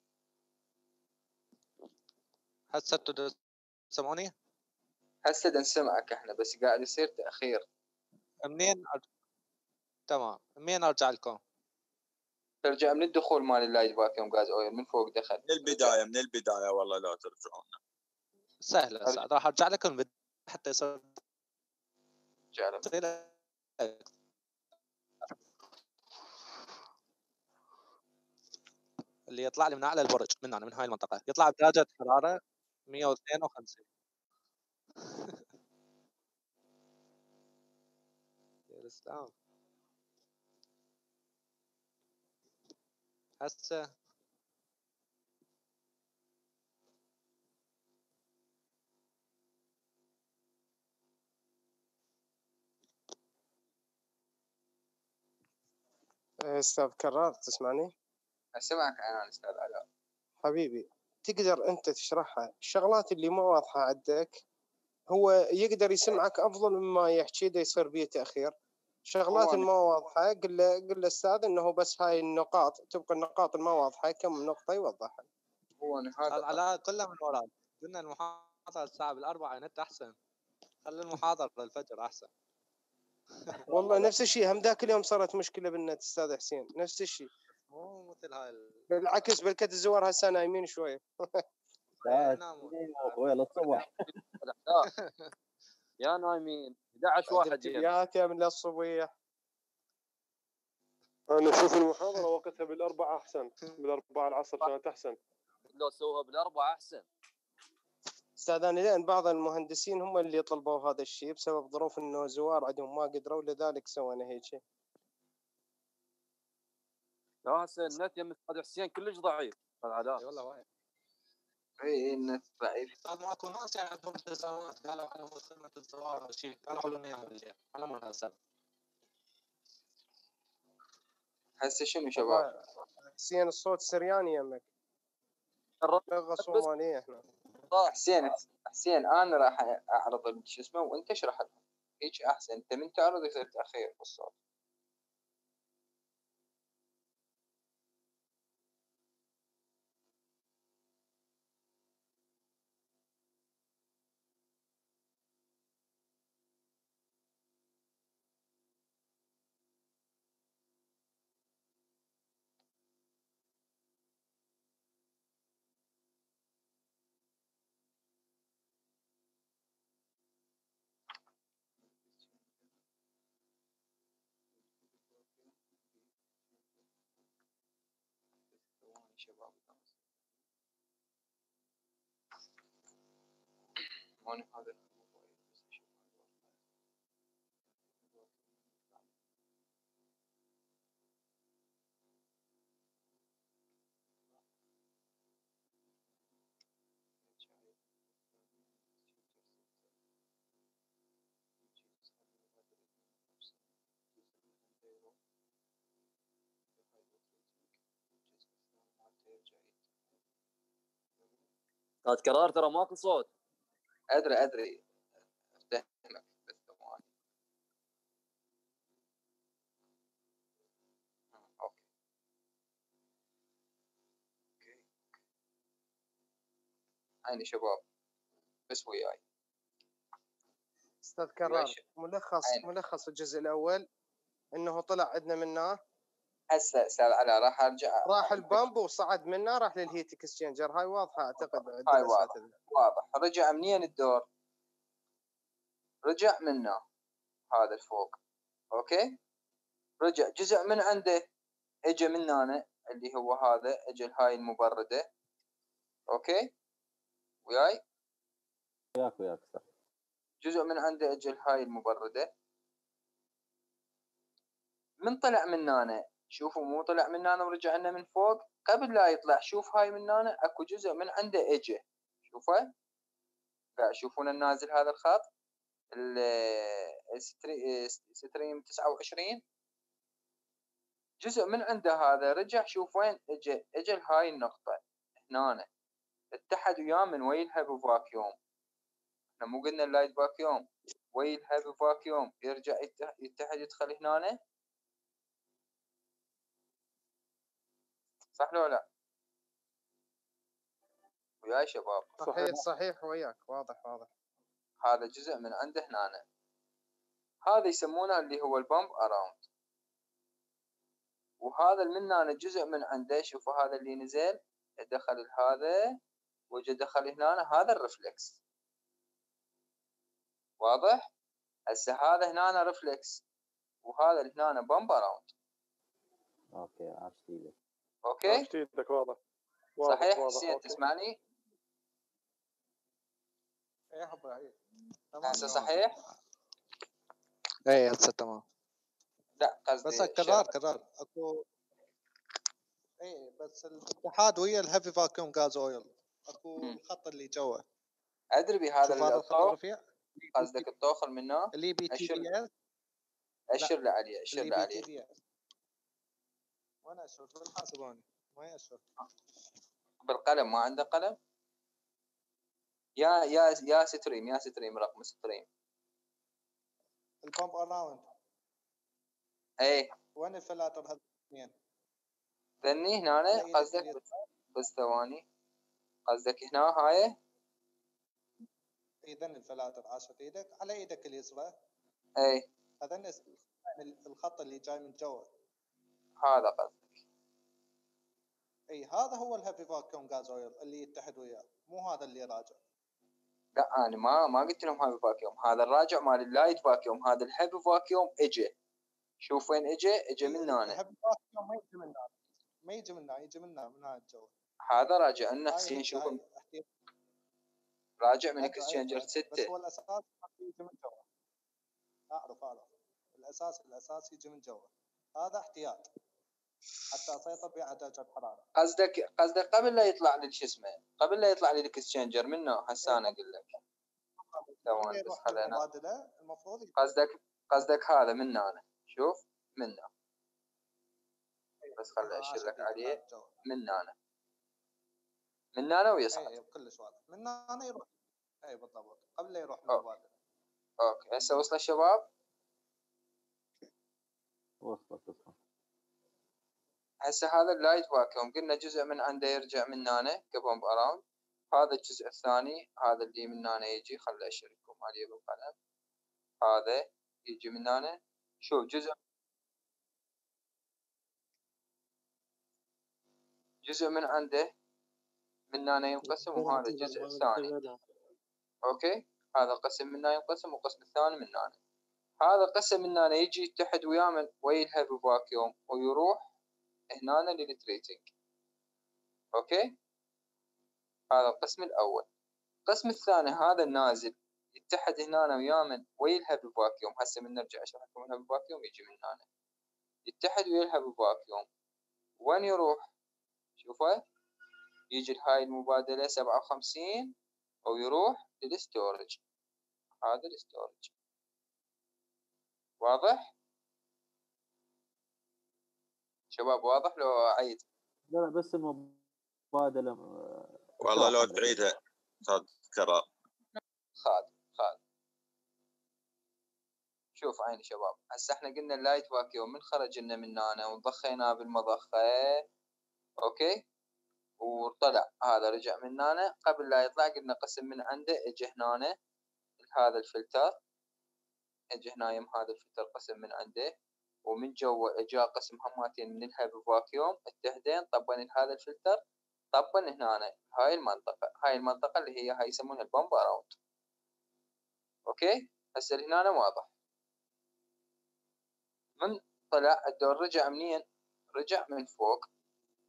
هسه تسمعوني؟ هسه نسمعك احنا بس قاعد يصير تاخير. منين أرجع؟ تمام منين ارجع لكم؟ ترجع من الدخول مال اللايت باكيوم غاز اويل من فوق دخل من البدايه من البدايه والله لا ترجعون. سهله سعد راح ارجع لكم حتى يصير ارجع اللي يطلع لي من اعلى البرج من هنا من هاي المنطقه يطلع بدرجه حراره مية واثنين وخمسين. يا الاسلام هسه استاذ كرار تسمعني؟ اسمعك انا استاذ علاء. حبيبي تقدر انت تشرحها الشغلات اللي ما واضحه عندك؟ هو يقدر يسمعك افضل مما يحكي ده يصير بيه تاخير. شغلات ما واضحه قل له قل له استاذ انه بس هاي النقاط تبقى النقاط الما واضحه كم نقطه يوضحها. هو هذا علاء كلها من وراك. قلنا المحاضره الساعه بالاربعه نت احسن. خلي المحاضره للفجر احسن. والله نفس الشيء هم ذاك اليوم صارت مشكله بالنت استاذ حسين نفس الشيء. مو مثل هاي ال... بالعكس بالكت الزوار هسه نايمين شويه. اخوي للصبح يا نايمين احد عشر واحد جيات يا من الصبيح. انا اشوف المحاضره وقتها بالاربعه احسن بالاربعه العصر كانت احسن. لو سووها بالاربعه احسن. استاذ انا لان بعض المهندسين هم اللي طلبوا هذا الشيء بسبب ظروف انه زوار عندهم ما قدروا لذلك سوينا هيك شيء. لا هسه النت يم استاذ حسين كلش ضعيف. استاذ علاء اي والله وايد. اي النت ضعيف. استاذ ماكو ناس يعني عندهم التزامات قالوا على خدمه الزوار او شيء كانوا يحلون اياها بالليل على مناسبه. هسه شنو شباب؟ حسين الصوت سرياني يمك. لغة صومالية احنا. حسين حسين انا راح اعرض شو اسمه وانت اشرح لهم هيك احسن. انت من تعرض يصير تاخير بالصوت. شباب هون هذا استاذ كرار ترى ماكو صوت. ادري ادري افتهمك بس ثواني. اوكي اوكي عيني شباب بس وياي. استاذ كرار ملخص عين. ملخص الجزء الاول انه طلع عندنا منه هسه استاذ علاء راح ارجع راح البامبو وصعد منه راح للهيت اكسشينجر. هاي واضحه اعتقد. هاي واضح واضح. رجع منين الدور؟ رجع منه هذا الفوق. اوكي رجع جزء من عنده اجى من هنا اللي هو هذا اجى الهاي المبردة. اوكي وياي؟ وياك وياك صح. جزء من عنده اجى الهاي المبردة، من طلع من هنا شوفوا مو طلع من هنا ورجع لنا من فوق، قبل لا يطلع شوف هاي من هنا اكو جزء من عنده اجى، شوفه قاعد تشوفون النازل هذا الخط الستريم تسعة وعشرين، جزء من عنده هذا رجع شوف وين اجى، اجى لهاي النقطة هنا اتحد وياه من ويا الهيفي فاكيوم. احنا مو قلنا اللايت فاكيوم ويا الهيفي فاكيوم يرجع يتحد يدخل هنا، صح لو لا؟ وياي شباب؟ صحيح صحيح وياك، واضح واضح. هذا جزء من عنده هنا، هذا يسمونه اللي هو البامب اراوند. وهذا من هنا جزء من عنده، شوفوا هذا اللي نزل دخل هذا وجا دخل هنا، هذا الرفلكس. واضح؟ هسه هذا هنا رفلكس وهذا هنا بامب اراوند. اوكي عرفت ايدك. اوكي عرفت ايدك واضح. واضح صحيح واضح. حسين تسمعني؟ ايه حبا ايه تمام. هسه صحيح؟ ايه هسه تمام. لا قصدي بس كرار كرار اكو ايه، بس الاتحاد ويا الهيفي فاكيوم غاز اويل اكو م. الخط اللي جوا ادري بهذا الطوخ، قصدك الطوخ منه اللي بي تي دي اس. اشر لي عليه اشر لي عليه. وانا اشر بالحاسباني ما يشر بالقلم، ما عنده قلم؟ يا يا يا ستريم يا ستريم رقم ستريم البامب اراوند. ايه وين الفلاتر هذا اثنين؟ ذني هنا قصدك؟ بس ثواني، قصدك هنا هاي؟ اذا الفلاتر عاشت ايدك على ايدك اليسرى. ايه هذا الخط اللي جاي من جوا، هذا قصدك؟ اي هذا هو الهيفي فاكيوم غاز اويل اللي يتحد وياه، مو هذا اللي راجع. لا انا ما ما قلت لهم هيفي فاكيوم، هذا الراجع مال اللايت فاكيوم، هذا الهيفي فاكيوم اجى. شوف وين اجى، اجى من هنا. الهيفي فاكيوم ما يجي من هنا، ما يجي من هنا، يجي من هنا من هذا الجو. هذا راجع لنا حسين، شوف راجع من اكسشينجر ستة. بس هو الاساس يجي من جوا. اعرف اعرف الاساس الاساس يجي من جوا، هذا احتياط حتى اسيطر بيه درجه الحراره. قصدك قصدك قبل لا يطلع لي شو اسمه، قبل لا يطلع لي الاكسشينجر منه هسه انا اقول لك ثواني بس خلينا. المفروض قصدك قصدك هذا من هنا، شوف من هنا بس خلي اشير لك عليه من هنا من هنا ويصعد. اي كلش واضح من هنا يروح. اي بالضبط قبل لا يروح المبادله. اوكي هسه وصل الشباب؟ وصلت وصلت. هسه هذا اللايت فاكيوم قلنا جزء من عنده يرجع من هنا كبومب اراوند، هذا الجزء الثاني هذا اللي من هنا يجي، خلي اشير لكم عليه بالقلم، هذا يجي من هنا. شوف جزء جزء من عنده من هنا ينقسم، وهذا الجزء الثاني. اوكي هذا قسم من هنا ينقسم والقسم الثاني من هنا. هذا قسم من هنا يجي يتحد وياه من ويا الهيفي فاكيوم ويروح هنا للتريتنج. اوكي هذا القسم الاول. القسم الثاني هذا النازل يتحد هنا وياه من ويا الهيفي فاكيوم. هسه من نرجع اشرح لكم الهيفي فاكيوم يجي من هنا يتحد ويا الهيفي فاكيوم، وين يروح؟ شوفوا يجي الهاي المبادلة سبعة وخمسين ويروح للستورج. هذا الستورج واضح؟ شباب واضح لو أعيد؟ لا لا بس المبادلة والله لو تعيدها تذكرها. خاد خاد شوف عيني شباب، هسه احنا قلنا اللايت فاكيوم من خرج لنا من هنا وضخيناه بالمضخة. اوكي وطلع هذا رجع من هنا، قبل لا يطلع قلنا قسم من عنده اجى هنا هذا الفلتر، اجى هنا يم هذا الفلتر قسم من عنده، ومن جوا اجا قسم هماتين من الهيفي فاكيوم اتحدين طبن هذا الفلتر طبن هنا هاي المنطقة. هاي المنطقة اللي هي هاي يسمونها البامب اراوند. اوكي هسه هنا واضح. من طلع الدور رجع منين؟ رجع من فوق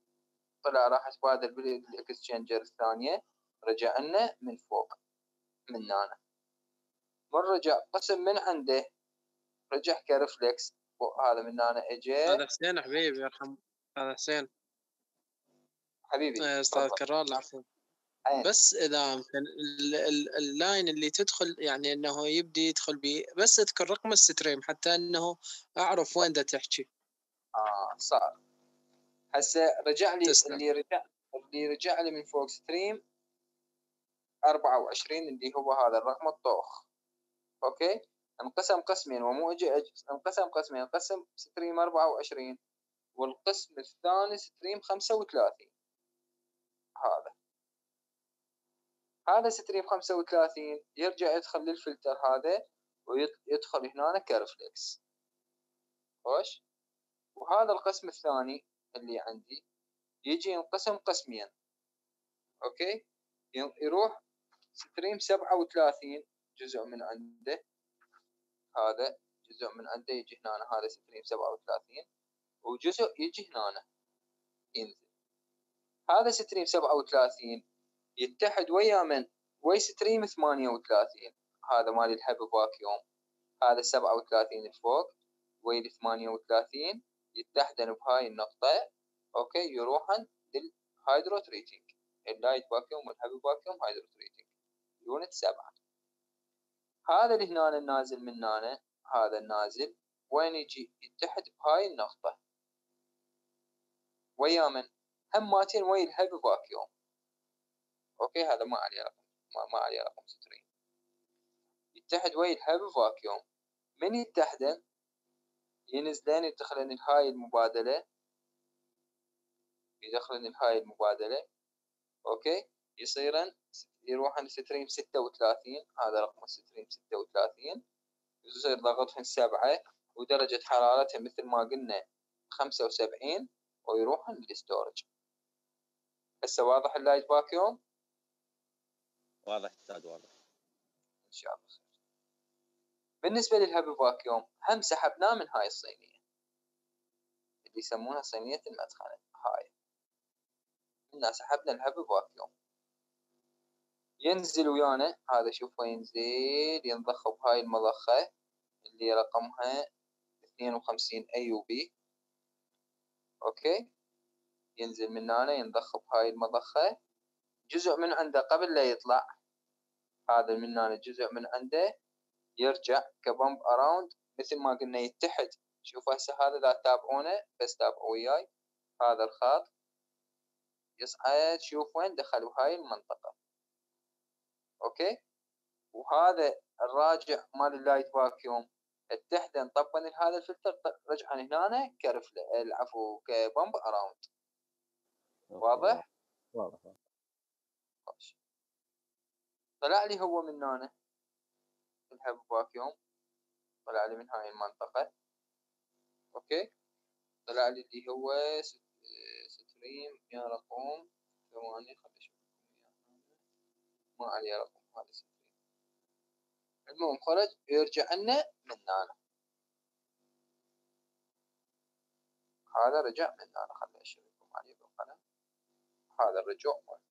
طلع راح اتبادل بالاكسشينجر الثانيه، رجع لنا من فوق من هنا. من رجع قسم من عنده رجع كرفلكس، وهذا من هنا اجى. هذا حسين حبيبي يرحم، هذا حسين حبيبي استاذ كرار العفو. بس اذا ممكن اللاين اللي تدخل يعني انه يبدي يدخل بي، بس اذكر رقم الستريم حتى انه اعرف وين دا تحكي. اه صار هسه رجع لي تسلم. اللي رجع اللي رجع لي من فوق ستريم أربعة وعشرين اللي هو هذا الرقم الطوخ. اوكي انقسم قسمين ومو اجي انقسم قسمين، قسم ستريم أربعة وعشرين والقسم الثاني ستريم خمسة وثلاثين. هذا هذا ستريم خمسة وثلاثين يرجع يدخل للفلتر هذا ويدخل هنا كرفلكس. خوش. وهذا القسم الثاني اللي عندي يجي ينقسم قسمين. اوكي يروح ستريم سبعة وثلاثين جزء من عنده، هذا جزء من عنده يجي هنا، هذا ستريم سبعة وثلاثين وجزء يجي هنا ينزل. هذا ستريم سبعة وثلاثين يتحد ويا من ويا ستريم ثمانية وثلاثين، هذا مال الهب فاكيوم. هذا سبعة وثلاثين الفوق ويا ثمانية وثلاثين يتحدن بهاي النقطة. اوكي يروحن للهايدرو تريتنج، اللايت فاكيوم والهب فاكيوم هايدرو تريتنج يونت سبعة. هذا اللي هنا النازل من هنا، هذا النازل وين يجي يتحد بهاي النقطة ويا من هم ماتين ويا الهب فاكيوم. اوكي هذا ما عليه رقم، ما, ما عليه رقم ستريم، يتحد ويا الهب فاكيوم. من يتحدن ينزلين يدخلن هاي المبادلة، يدخلن هاي المبادلة. اوكي يصيرن يروحن ستريم ستة وثلاثين، هذا رقم ستريم ستة وثلاثين، يصير ضغطهن سبعة ودرجة حرارتها مثل ما قلنا خمسة وسبعين ويروحن للستورج. هسه واضح اللايت فاكيوم؟ واضح استاذ واضح ان شاء الله. بالنسبة للهب فاكيوم هم سحبناه من هاي الصينية اللي يسمونها صينية المدخنة. هاي إنا سحبنا الهب فاكيوم ينزل ويانا. هذا شوفه ينزل ينضخ بهاي المضخة اللي رقمها اثنين وخمسين أي و بي. اوكي ينزل من هنا ينضخ بهاي المضخة. جزء من عنده قبل لا يطلع، هذا من هنا جزء من عنده يرجع كبمب اراوند مثل ما قلنا يتحد. شوفوا هسه هذا لا تتابعونه بس تابعوا وياي. هذا الخط يصعد شوف وين دخل بهاي المنطقة. اوكي وهذا الراجع مال اللايت فاكيوم اتحدن طبقا هذا الفلتر رجعا هنا كرفل العفو كبمب اراوند. واضح؟ واضح. طلع لي هو من هنا الهب فاكيوم، طلع لي من هاي المنطقة. اوكي طلع لي اللي هو ستريم يا رقم ثمانية. خلي اشوف ما عليه رقم هذا ستريم. المهم خرج يرجع لنا من هنا، هذا رجع من هنا. خلي اشوف لكم عليه بالقلم هذا الرجوع مال.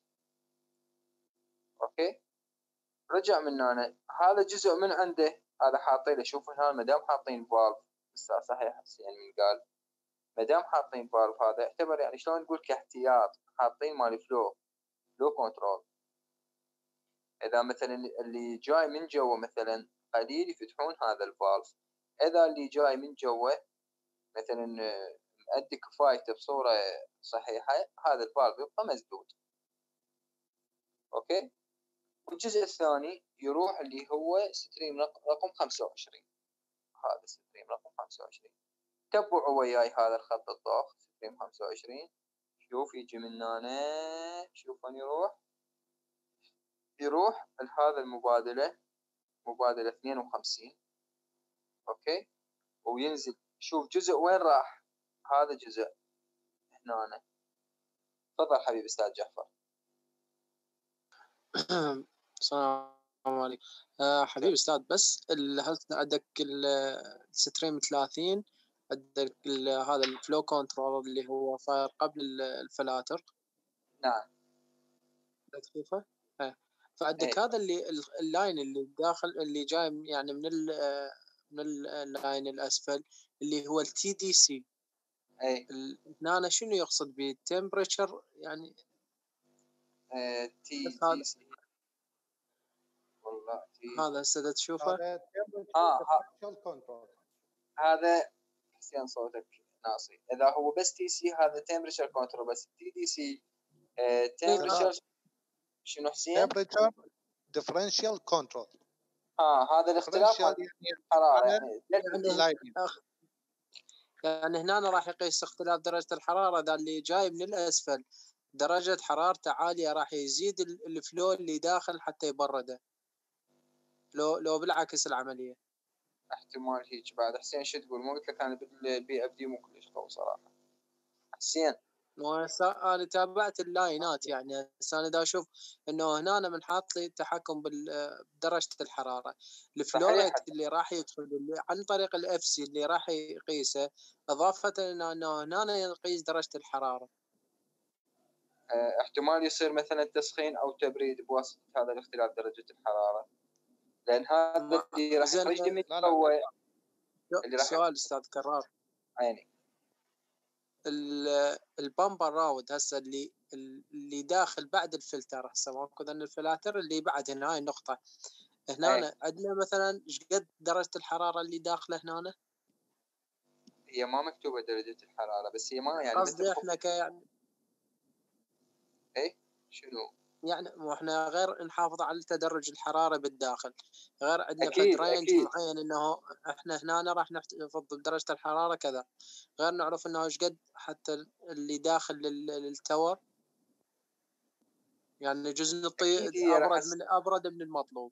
اوكي رجع من هنا، هذا جزء من عنده، هذا حاطين. شوفوا هنا ما دام حاطين فالف صحيح يعني من قال ما دام حاطين فالف هذا يعتبر يعني شلون نقول كاحتياط، حاطين مال فلو فلو كنترول. اذا مثلا اللي جاي من جوا مثلا قليل يفتحون هذا الفالف، اذا اللي جاي من جوا مثلا مؤدي كفايته بصوره صحيحه هذا الفالف يبقى مسدود. اوكي والجزء الثاني يروح اللي هو ستريم رقم خمسة وعشرين. هذا ستريم رقم خمسة وعشرين تبعوا وياي هذا الخط الضغط ستريم خمسة وعشرين. شوف يجي من هنا، شوف وين يروح. يروح لهذا المبادلة مبادلة اثنين وخمسين. اوكي وينزل. شوف جزء وين راح، هذا جزء هنا. تفضل حبيبي استاذ جعفر. السلام عليكم أه حبيبي استاذ. بس هسه عندك الستريم ثلاثين، عندك هذا الفلو كنترول اللي هو صاير قبل الفلاتر نعم تشوفه. فعندك إيه. هذا اللي اللاين اللي داخل اللي جاي يعني من ال من اللاين الاسفل اللي هو التي دي سي. اي هنا أنا شنو يقصد بالتمبريتشر يعني آه، تي بس هذا تي سي والله تي هذا هسه تشوفه. هذا اه ها- temperature control. هذا حسين صوتك ناصي. اذا هو بس تي سي هذا تمبريتشر كنترول، بس تي دي سي تمبريتشر شنو حسين؟ temperature differential control. اه هذا الاختلاف differential هذا يعني الحراره يعني يعني يعني لاين. أخ... يعني هنا أنا راح يقيس اختلاف درجة الحرارة. ذا اللي جاي من الأسفل درجة حرارته عالية راح يزيد ال- الفلو اللي داخل حتى يبرده. لو لو بالعكس العملية. احتمال هيك بعد. حسين شو تقول؟ مو قلت لك انا بالبي اف دي مو كلش قوي صراحه حسين. وهسه انا تابعت اللاينات يعني هسه انا دا اشوف انه هنا أنا من حاط لي تحكم بال- بدرجه الحراره. الفلوريت صحيح. اللي راح يدخل اللي عن طريق الاف سي اللي راح يقيسه، اضافه انه إنه هنا يقيس درجه الحراره. اه احتمال يصير مثلا تسخين او تبريد بواسطه هذا الاختلاف درجه الحراره، لان هذا ما- اللي راح زين يخرج من لا لا هو اللي راح سؤال استاذ كرار. عيني. ال- البامبر راود هسه اللي اللي داخل بعد الفلتر هسه ماكو ذن الفلاتر اللي بعد هنا هاي النقطه. هنا أي. عندنا مثلا ايش قد درجه الحراره اللي داخله هنا؟ هي ما مكتوبه درجه الحراره، بس هي ما يعني قصدي مثل احنا ك يعني اي شنو يعني واحنا غير نحافظ على تدرج الحراره بالداخل، غير عندنا اكيد فد رينج اكيد معين انه احنا هنا راح نحتفظ بدرجه الحراره كذا، غير نعرف انه ايش قد حتى اللي داخل لل- للتور يعني جزء نطي اكيد هي راح ابرد أس... من ابرد من المطلوب.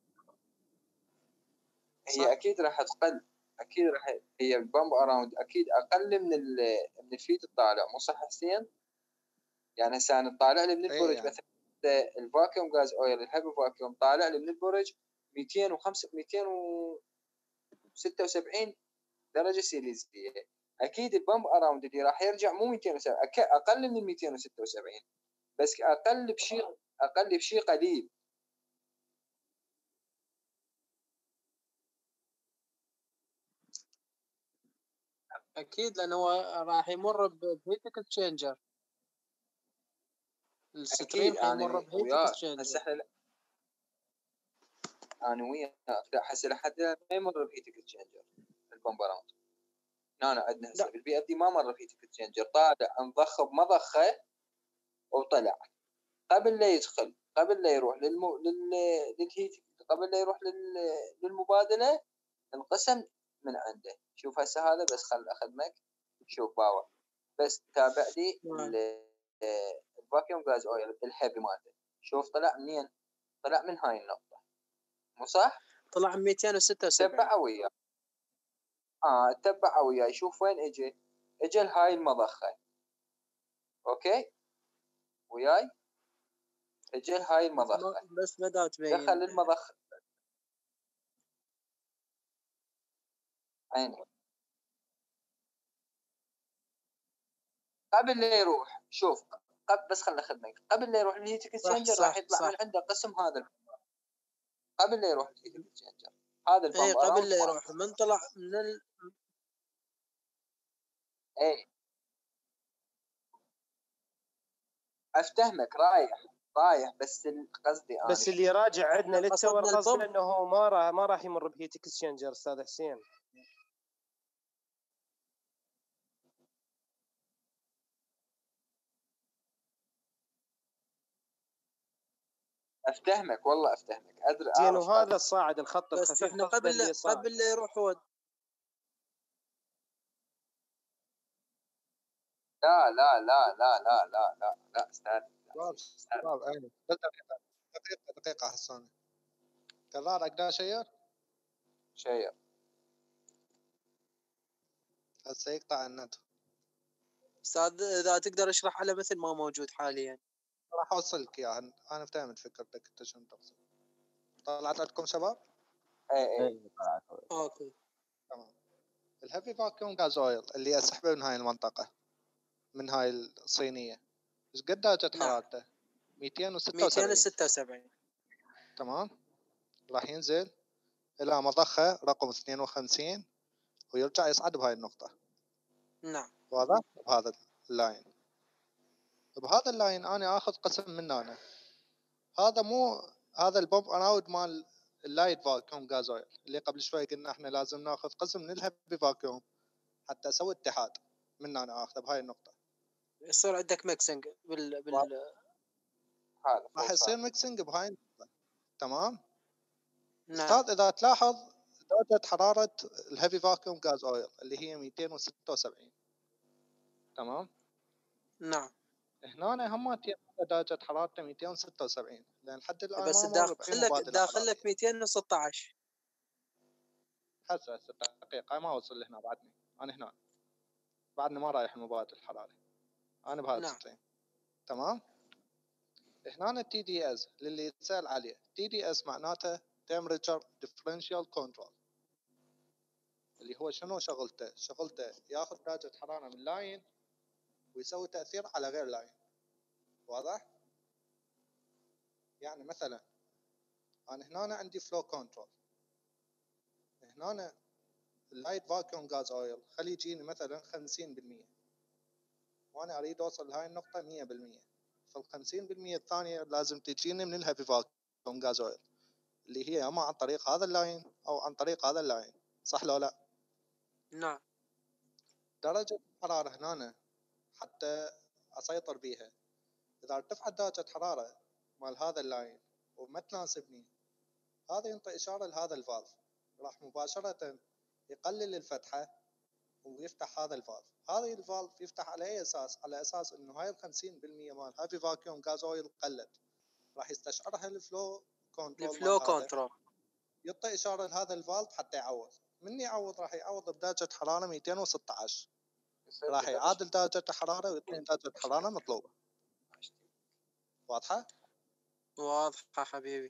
هي صح؟ اكيد راح تقل. اكيد راح هي البامب اراوند اكيد اقل من ال... من الفيت الطالع، مو صح حسين؟ يعني هسه انا طالع لي من ايه البرج يعني مثلا الفاكيوم غاز اويل الهيفي فاكيوم طالع لي من البرج مئتين وخمسة مئتين وستة وسبعين درجه سيليزيه. اكيد البامب اراوند اللي راح يرجع مو مئتين وسبعين، أك... اقل من مئتين وستة وسبعين، بس اقل بشيء اقل بشيء قليل. اكيد لانه هو راح يمر بهيت اكسشينجر، الستريم اكيد حيمر انا بهيت وياك. اكسشينجر. هسه احنا انا وياك هسه لحد ما يمر بهيت اكسشينجر البامب اراوند. هنا عندنا هسه لا بالبي اف دي ما مر بهيت اكسشينجر، طالع انضخ بمضخه وطلع قبل لا يدخل، قبل لا يروح للمو... لل... للهيت، قبل لا يروح لل... للمبادله انقسم من عنده. شوف هسه هذا بس خل اخدمك. شوف باور بس تابع لي الفاكيوم غاز اويل الهيفي مالته. شوف طلع منين؟ طلع من هاي النقطه، مو صح؟ طلع مئتين وستة وسبعين. تبع وياه. اه تبع وياي. شوف وين اجى؟ اجى لهاي المضخه. اوكي وياي؟ اجى لهاي المضخه، بس بدأت تبين دخل المضخه عيني قبل لا يروح. شوف قبل بس خلنا اخدمك قبل لا يروح للهيت صح اكسشينجر صح راح يطلع صح من عنده قسم هذا قبل لا يروح للهيت اكسشينجر. هذا اي البامب قبل اراوند لا يروح مالته. من طلع من ال... اي افتهمك رايح رايح بس قصدي انا بس اللي راجع عندنا احنا للتور قصدنا قصدنا البمب. انه ما راح ما راح يمر بهيت اكسشينجر استاذ حسين. افتهمك والله افتهمك ادري زين اعرف. وهذا الصاعد الخط بس الخفيف احنا قصده قبل اللي صاعد. قبل لا يروح هو. لا لا لا لا لا لا لا لا استاذ شباب عيني دقيقة دقيقة دقيقة حسوني كرار اقدر اشير شيء هسه يقطع النت. استاذ اذا تقدر اشرح على مثل ما موجود حاليا. راح اوصلك اياها. انا فهمت فكرتك انت شنو تقصد. طلعت عندكم شباب؟ اي اي اي طلعت. اوكي تمام. الهيفي فاكيوم غاز اويل اللي اسحبه من هاي المنطقة، من هاي الصينية، ايش قد درجة نعم. حرارته؟ مئتين وستة مئتين وسبعين. وستة وسبعين. تمام. راح ينزل إلى مضخة رقم اثنين وخمسين ويرجع يصعد بهاي النقطة. نعم. واضح؟ بهذا اللاين. بهذا اللاين أنا آخذ قسم من هنا. هذا مو هذا البومب أراود مال اللايت فاكيوم غاز اويل اللي قبل شوي قلنا احنا لازم ناخذ قسم من الهيفي فاكيوم حتى اسوي اتحاد. من هنا اخذه بهاي النقطة. يصير عندك ميكسنج بال بال هذا راح يصير ميكسنج بهاي النقطة. تمام. نعم. استاذ اذا تلاحظ درجة حرارة الهيفي فاكيوم غاز اويل اللي هي مئتين وستة وسبعين. تمام. نعم. هنا هم درجة حرارته مئتين وستة وسبعين لان لحد الان بس ما مر بأي داخل لك مبادلة داخل حرارية. لك مئتين وستة عشر. هسه هسه دقيقة ما وصل لهنا بعدني. انا هنا بعدني ما رايح المبادل الحراري. انا بهذا نعم. الستريم. تمام. هنا التي دي اس للي يتسأل عليه. تي دي اس معناته temperature differential control اللي هو شنو شغلته؟ شغلته ياخذ درجة حرارة من لاين ويسوي تأثير على غير لاين. واضح؟ يعني مثلا انا هنا عندي flow control. هنا اللايت فاكيوم غاز اويل خلي يجيني مثلا خمسين بالمية وانا اريد اوصل لهاي النقطة مية بالمية. فالخمسين بالمية الثانية لازم تجيني من الهيفي فاكيوم غاز اويل اللي هي اما عن طريق هذا اللاين او عن طريق هذا اللاين. صح لو لا؟ نعم. درجة الحرارة هنا حتى اسيطر بيها اذا ارتفعت درجة حرارة مال هذا اللاين وما تناسبني هذا ينطي اشارة لهذا الفالف راح مباشرة يقلل الفتحة ويفتح هذا الفالف. هذا الفالف يفتح على اي اساس؟ على اساس انه هاي الخمسين بالمية مال هافي فاكيوم غاز اويل قلت راح يستشعرها الفلو كنترول الفلو كنترول يعطي اشاره لهذا الفالف حتى يعوض. من يعوض راح يعوض بدرجه حراره مئتين وستة عشر راح يعادل درجه الحراره ويعطي درجه حراره مطلوبه. واضحه؟ واضحة حبيبي.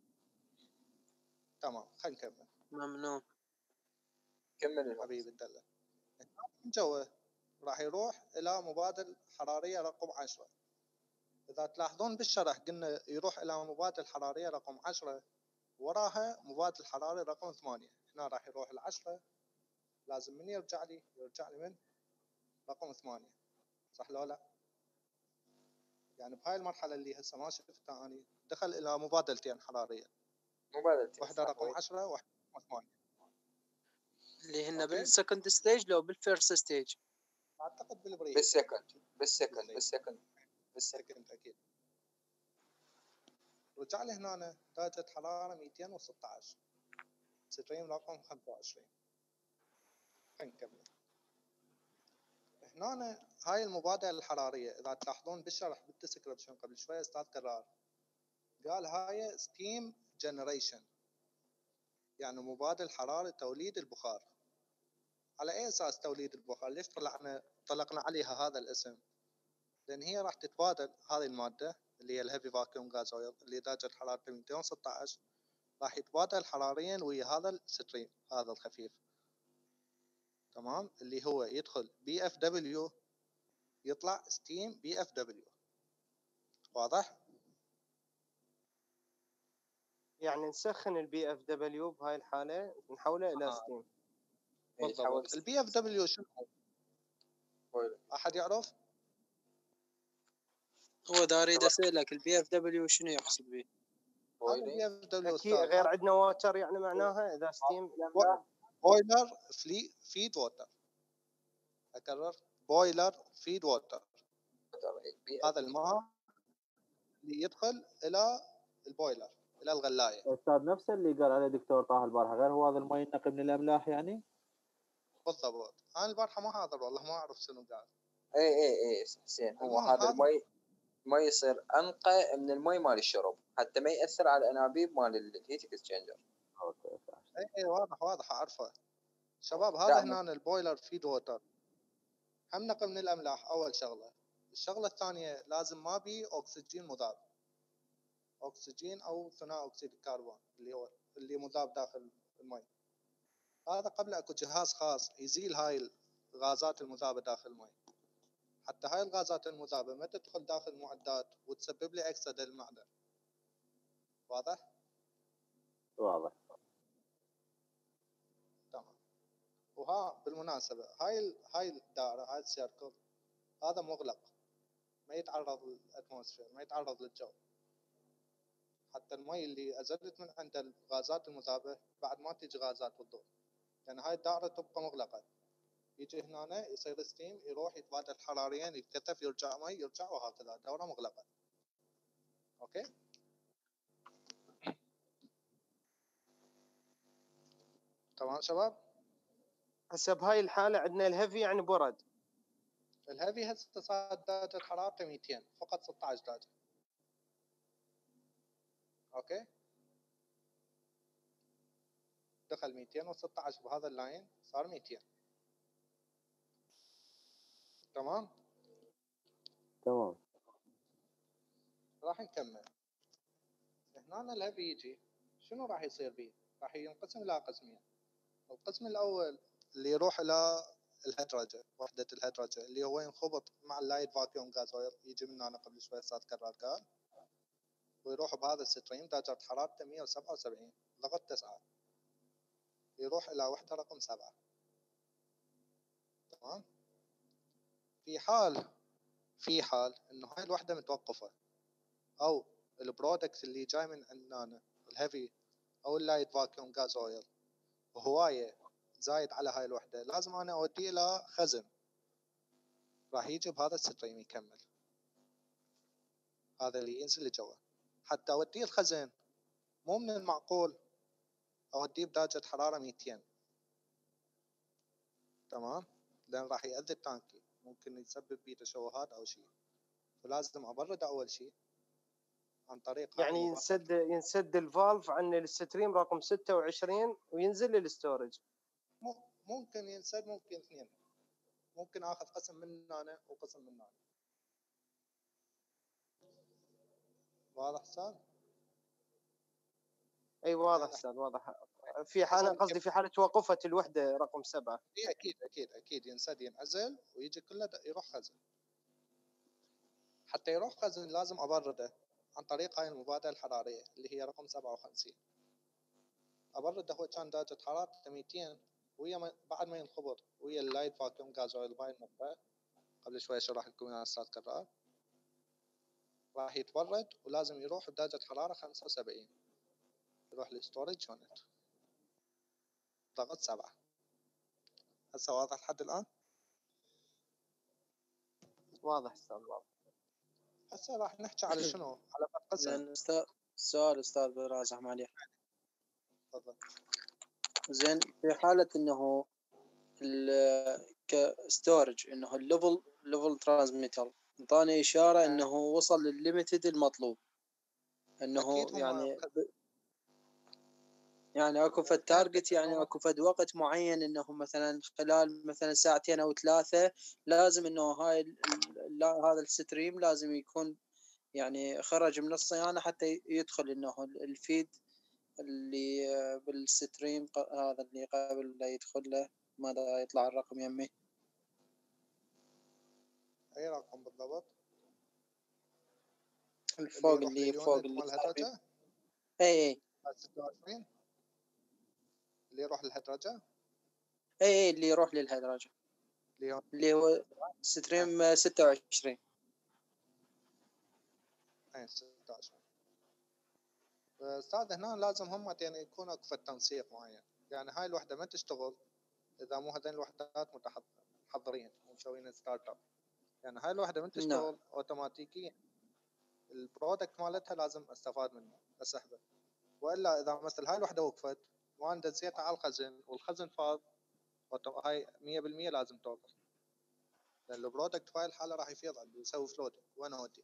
تمام. خلينا نكمل. ممنون. كمل حبيبي الدلة. من جوا راح يروح الى مبادل حراريه رقم عشرة. اذا تلاحظون بالشرح قلنا يروح الى مبادل حراريه رقم عشرة وراها مبادل حراري رقم ثمانية. هنا راح يروح العشرة لازم من يرجع لي يرجع لي من رقم ثمانية. صح لو لا؟ يعني بهاي المرحلة اللي هسه ما شفتها أنا دخل إلى مبادلتين حرارية. مبادلتين. واحدة رقم عشرة وواحدة رقم ثمانية. اللي هن بالسكند ستيج لو بالفيرست ستيج؟ أعتقد بالبري. بالسكند بالسكند بالسكند بالسكند أكيد. رجع لي هنا درجة حرارة مئتين وستة عشر. ستريم رقم خمسة وعشرين. خلينا نكمل. هنا هاي المبادلة الحرارية إذا تلاحظون بالشرح بالديسكربشن قبل شوية أستاذ كرار قال هاي ستيم جنريشن يعني مبادل حرارة توليد البخار. على أي أساس توليد البخار؟ ليش طلعنا طلقنا عليها هذا الاسم؟ لأن هي راح تتبادل هذه المادة اللي هي الهيفي فاكيوم غاز أويل اللي درجة حرارته مئتين وستة عشر راح يتبادل حراريا ويا هذا الستريم هذا الخفيف. تمام. اللي هو يدخل بي اف دبليو يطلع ستيم بي اف دبليو. واضح؟ يعني نسخن البي اف دبليو بهاي الحالة نحوله إلى ستيم. بالضبط. البي اف دبليو شنو؟ أحد يعرف؟ هو دا اريد اسالك البي اف دبليو شنو يقصد به؟ البي اف دبليو اكيد غير عندنا واتر يعني معناها اذا ستيم بويلر فلي فيد ووتر. اكرر بويلر فيد ووتر. هذا الماء اللي يدخل الى البويلر الى الغلايه. استاذ نفس اللي قال عليه دكتور طه البارحه غير هو هذا الماء ينقي من الاملاح يعني؟ بالضبط. انا البارحه ما حاضر والله ما اعرف شنو قال. اي اي اي حسين هو هذا المي ما يصير انقى من المي مال الشرب حتى ما ياثر على الانابيب مال الهيت اكسشينجر. اي اي واضح واضح اعرفه شباب. هذا هنا البويلر فيد ووتر هم نقي من الاملاح. اول شغله. الشغله الثانيه لازم ما بي اكسجين مذاب. اكسجين او ثاني اكسيد الكربون اللي هو اللي مذاب داخل المي. هذا قبل اكو جهاز خاص يزيل هاي الغازات المذابه داخل المي حتى هاي الغازات المذابة ما تدخل داخل المعدات وتسبب لي اكسدة للمعدن. واضح؟ واضح. تمام. وها بالمناسبة هاي ال... هاي الدائرة هاي السيركل هذا مغلق، ما يتعرض للاتموسفير، ما يتعرض للجو. حتى المي اللي أزلت من عند الغازات المذابة بعد ما تيجي غازات والضوء، لأن هاي الدائرة تبقى مغلقة. يجي هنا يصير ستيم، يروح يتبادل حراريا، يتكثف، يرجع مي، يرجع، وهكذا دورة مغلقة. أوكي؟ تمام شباب؟ هسه بهاي الحالة عندنا الهيفي يعني برد. الهيفي هسه صار درجة حرارته مئتين، فقط ستة عشر درجة. أوكي؟ دخل مئتين وستة عشر بهذا اللاين صار مئتين. تمام؟ تمام. راح نكمل. هنا الهيفي يجي شنو راح يصير بيه؟ راح ينقسم إلى قسمين. القسم الأول اللي يروح إلى الهيدروجين، وحدة الهيدروجين اللي هو ينخبط مع اللايت فاكيوم غاز اويل، يجي من هنا قبل شوي استاذ كرار قال، ويروح بهذا الستريم درجة حرارته مئة وسبعة وسبعين ضغط تسعة، يروح إلى وحدة رقم سبعة. تمام؟ في حال في حال إنه هاي الوحدة متوقفة، أو البرودكت اللي جاي من عندنا الهيفي أو اللايت فاكيوم غاز اويل وهواية زايد على هاي الوحدة، لازم أنا أوديه إلى خزن، راح يجي بهذا الستريم يكمل. هذا اللي ينزل لجوا. حتى أوديه الخزن مو من المعقول أوديه بدرجة حرارة مئتين. تمام؟ لأن راح يأذي التانكي، ممكن يسبب بيه تشوهات أو شيء، فلازم أبرد أول شيء عن طريق يعني ينسد ينسد الفالف عن الستريم رقم ستة وعشرين وينزل للستورج. ممكن ينسد، ممكن اثنين، ممكن آخذ قسم من هنا وقسم من هنا. واضح أستاذ؟ اي واضح استاذ واضح. في حاله قصدي في حاله وقفت الوحده رقم سبعة. اي اكيد اكيد اكيد ينسد، ينعزل ويجي كله يروح خزن. حتى يروح خزن لازم ابرده عن طريق هاي المبادله الحراريه اللي هي رقم سبعة وخمسين. ابرده هو كان درجه حرارته مئتين، ويا ما بعد ما ينخبط ويا اللايت فاكيوم غاز اويل باي النقطه قبل شوي شرح لكم اياها استاذ كرار، راح يتبرد ولازم يروح بدرجه حراره خمسة وسبعين، يروح للستورج يونت ضغط سبعة. هسه واضح لحد الان؟ واضح استاذ واضح. هسه راح نحكي على شنو؟ على قسم. استاذ سؤال استاذ رازح معليش. تفضل. زين في حالة انه كستورج انه الليفل ليفل ترانسميتر انطاني اشارة انه وصل للليميتد المطلوب، انه يعني ب... يعني اكو فد تارجت، يعني اكو فد وقت معين انه مثلا خلال مثلا ساعتين او ثلاثة لازم انه هاي ال... هذا الستريم لازم يكون يعني خرج من الصيانة حتى يدخل انه الفيد اللي بالستريم هذا اللي قبل لا يدخل له. ماذا يطلع الرقم يمي؟ اي رقم بالضبط؟ الفوق اللي فوق اللي الهدرجة؟ اي اي ستة وعشرين اللي يروح للهدرجة؟ اي اي اللي يروح للهدرجة اللي هو ستريم ستة وعشرين. اي ستة وعشرين. استاذ هنا لازم هم يعني يكون اكو تنسيق معين، يعني هاي الوحدة ما تشتغل اذا مو هذين الوحدات متحضرين ومسوين ستارت اب. يعني هاي الوحدة من تشتغل no. اوتوماتيكيا البرودكت مالتها لازم استفاد منه اسحبه، والا اذا مثلا هاي الوحدة وقفت وانا دزيتها على الخزن والخزن فاض هاي مية بالمية لازم توقف، لان البرودكت في هاي الحالة راح يفيض عندي يسوي فلود وانا اودي.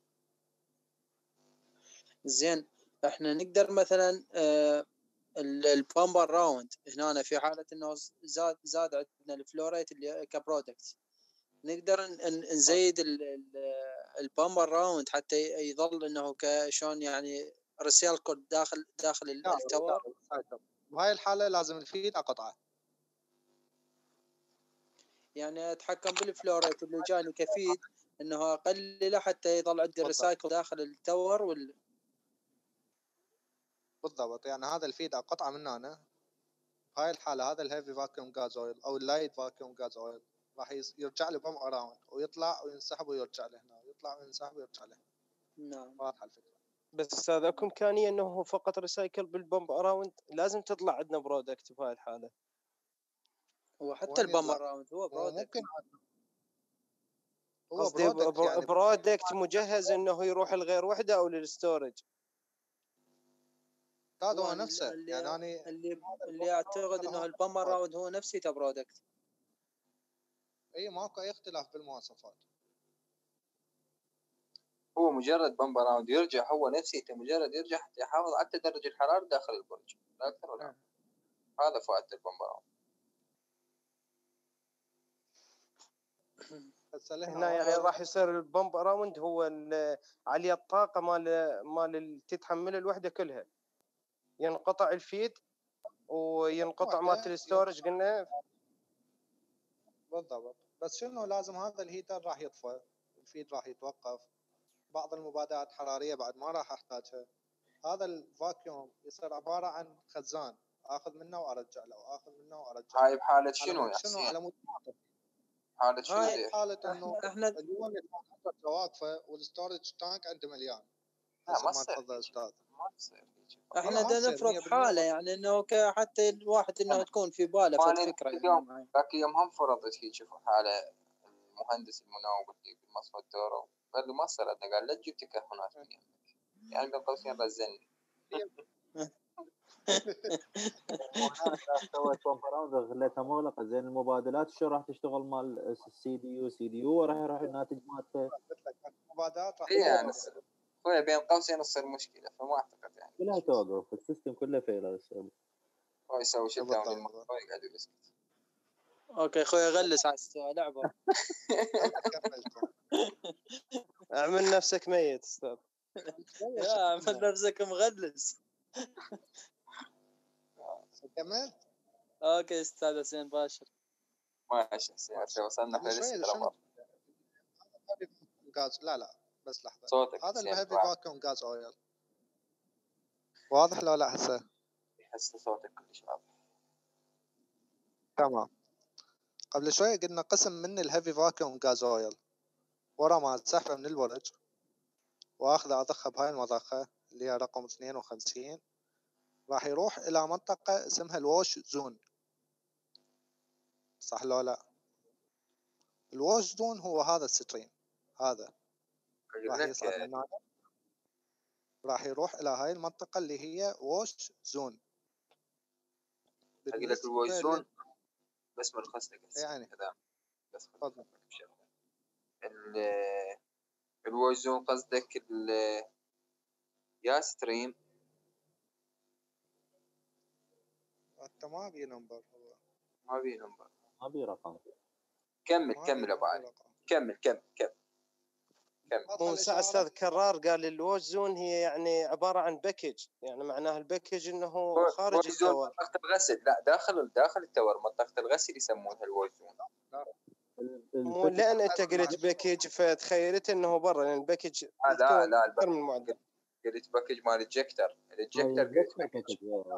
زين احنا نقدر مثلا آه البامبر راوند هنا في حالة انه زاد زاد عندنا الفلوريت اللي كبرودكت، نقدر نزيد البامبر راوند حتى يظل انه كشون يعني رسيل كود داخل داخل التور. بهاي الحالة لازم الفيد اقطعه، يعني اتحكم بالفلوريت اللي جاني كفيد انه اقلله حتى يظل عندي الريسايكل داخل التور وال بالضبط. يعني هذا الفيد قطعه من هنا، بهاي الحاله هذا الهيفي فاكيوم غاز اويل او اللايت فاكيوم غاز اويل راح يرجع له بم اراوند ويطلع وينسحب ويرجع لهنا، يطلع وينسحب ويرجع لهنا. نعم. واضحه الفكره. بس هذا اكو امكانيه انه هو فقط ريسايكل بالبمب اراوند؟ لازم تطلع عندنا برودكت بهاي الحاله. هو حتى البم اراوند هو برودكت. ممكن هو قصدي برودكت يعني برودكت مجهز انه يروح لغير وحده او للستورج. هذا هو نفسه. اللي يعني أنا اللي اللي اعتقد انه البم اراوند هو نفسه برودكت. اي ماكو اي اختلاف بالمواصفات. هو مجرد بمب اراوند يرجع، هو نفسيته مجرد يرجع حتى يحافظ على درجة الحرارة داخل البرج، لا اكثر ولا اقل. هذا فائدة البمب اراوند. هنا يعني راح يصير البمب اراوند هو عليه الطاقه مال مال اللي تتحمل الوحده كلها، ينقطع الفيد وينقطع مالت الستورج قلنا. بالضبط. بس شنو لازم هذا الهيتر راح يطفى، الفيد راح يتوقف، بعض المبادئات حراريه بعد ما راح احتاجها. هذا الفاكيوم يصير عباره عن خزان، اخذ منه وارجع له واخذ منه وارجع. هاي بحاله شنو يا شنو على مود حالة شنو؟ هاي حالة انه احنا اليوم عنده واقفه والستورج تانك عنده مليان. لا ما ما تفضل استاذ. ما تصير. احنا بدنا نفرض حاله يعني انه حتى الواحد انه تكون في باله فد فكره اليوم يعني. ذاك يوم هم فرضت هيك شوفوا حاله المهندس المناوب اللي بمصفى الدوره قال له ما صار عندنا، قال لا تجيب تكهنات من يمك، يعني بين قوسين رزني. سويت بومب اراوند خليتها مغلقه. زين المبادلات شو راح تشتغل مال السي دي يو؟ سي دي يو راح يروح الناتج مالته. المبادلات راح يعني خويا بين قوسين تصير مشكله، فما اعتقد يعني كلها توقف، السيستم كله فيل يصير. هو يسوي شت داون للمحتوى يقعد يسكت. اوكي خويا غلس على السؤال لعبه. اعمل نفسك ميت استاذ. يا اعمل نفسك مغلس. كملت. اوكي استاذ حسين باشر. ماشي هسه وصلنا احنا لسه غاز. لا لا بس لحظه. صوتك هذا الهيفي فاكيوم غاز اويل واضح لو لا؟ هسه هسه صوتك كلش واضح. تمام. قبل شوي قلنا قسم من الهيفي فاكيوم غاز اويل ورا ما تسحبه من البرج واخذه اضخه بهاي المضخه اللي هي رقم اثنين وخمسين، راح يروح الى منطقه اسمها الووش زون. صح لو لا؟ الووش زون هو هذا الستريم هذا راح يصعد من هذا، راح يروح الى هاي المنطقه اللي هي ووش زون. اقول لك الووش زون بس ملخص لك يعني كلام بس تفضل. ال الووش زون قصدك ال يا ستريم. انت ما بي نمبر، هو ما بي نمبر، ما بي رقم. كمل كمل ابو علي، كمل كمل كمل كمل. مو ساعة استاذ كرار قال الووش زون هي يعني عباره عن باكج، يعني معناها الباكج انه خارج التور. منطقه الغسل، لا داخل داخل التور منطقه الغسل يسمونها الووش زون. مو لان انت قلت باكج فتخيلت انه برا، لان الباكج آه لا لا اكثر من معدل. قلت باكج مال الجكتر، الجكتر قلت باكج.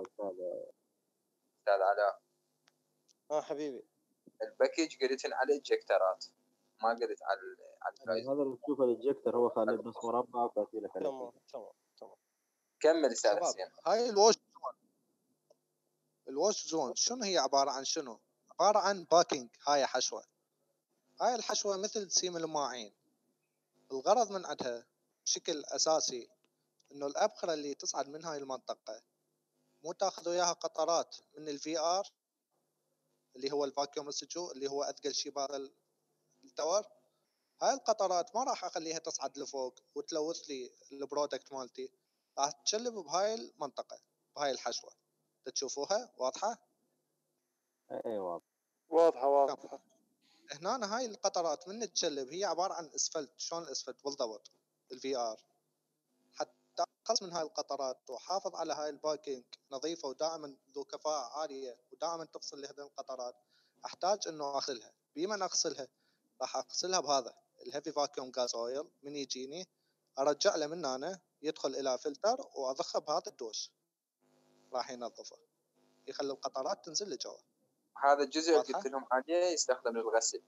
استاذ علاء اه حبيبي الباكج قلت على الجكترات، ما قلت على على هذا اللي تشوفه الجكتر هو خالي بنص مربع وكاتب لك عليه. تمام تمام تمام. كمل استاذ حسين. هاي الووش زون، الووش زون شنو هي عباره عن شنو؟ عباره عن باكينج. هاي حشوه، هاي الحشوه مثل سيم الماعين. الغرض من عندها بشكل اساسي انه الابخره اللي تصعد من هاي المنطقه مو تاخذ وياها قطرات من الفي ار اللي هو الفاكيوم ريسيديو اللي هو اثقل شيء بهذا التور. هاي القطرات ما راح اخليها تصعد لفوق وتلوث لي البرودكت مالتي، راح تشلب بهاي المنطقه بهاي الحشوه. تشوفوها واضحه؟ اي واضح واضحه واضحه. هنا هاي القطرات من تشلب هي عباره عن اسفلت. شلون الاسفلت بالضبط؟ الفي ار. حتى اقص من هاي القطرات وحافظ على هاي الباكينج نظيفه ودائما ذو كفاءه عاليه ودائما تفصل لي هذه القطرات، احتاج انه اغسلها. بمن اغسلها؟ راح اغسلها بهذا الهيفي فاكيوم غاز اويل من يجيني ارجع له من هنا يدخل الى فلتر واضخه بهذا الدوش راح ينظفه يخلي القطرات تنزل لجوا. هذا الجزء اللي قلت لهم عليه يستخدم للغسل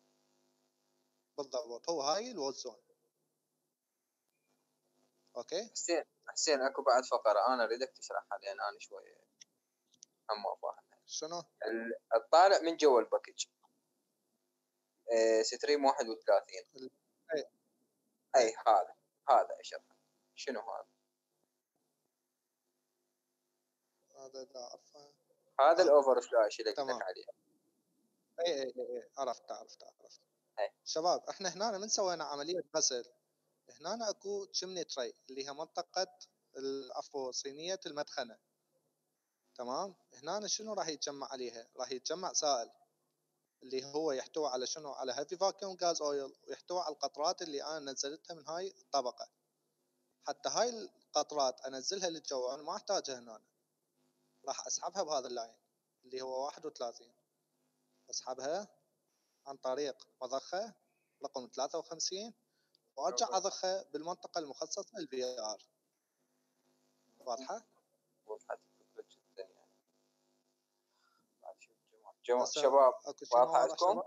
بالضبط، هو هاي الوزون. اوكي حسين حسين اكو بعد فقره انا اريدك تشرحها لان انا شويه هم ما فاهم. شنو؟ الطالع من جوا الباكج ستريم واحد وثلاثين اي اي هذا هذا اشرح شنو هذا؟ هذا لا اعرفه. هذا الاوفر فلاش اللي قلت تمام. لك عليه. اي اي اي عرفت عرفت عرفت. أي. شباب احنا هنا من سوينا عمليه غسل هنا اكو تشمني تري اللي هي منطقه عفوا صينيه المدخنه. تمام. هنا شنو راح يتجمع عليها؟ راح يتجمع سائل اللي هو يحتوي على شنو؟ على هيفي فاكيوم غاز اويل ويحتوي على القطرات اللي انا نزلتها من هاي الطبقه. حتى هاي القطرات انزلها للجو انا ما احتاجها هنا، راح اسحبها بهذا اللاين اللي هو واحد وثلاثين. اسحبها عن طريق مضخه رقم ثلاثة وخمسين وارجع اضخها بالمنطقه المخصصه للفي ار. واضحه؟ وضحت الفكره جدا يعني. جماعه شباب واضحه عندكم؟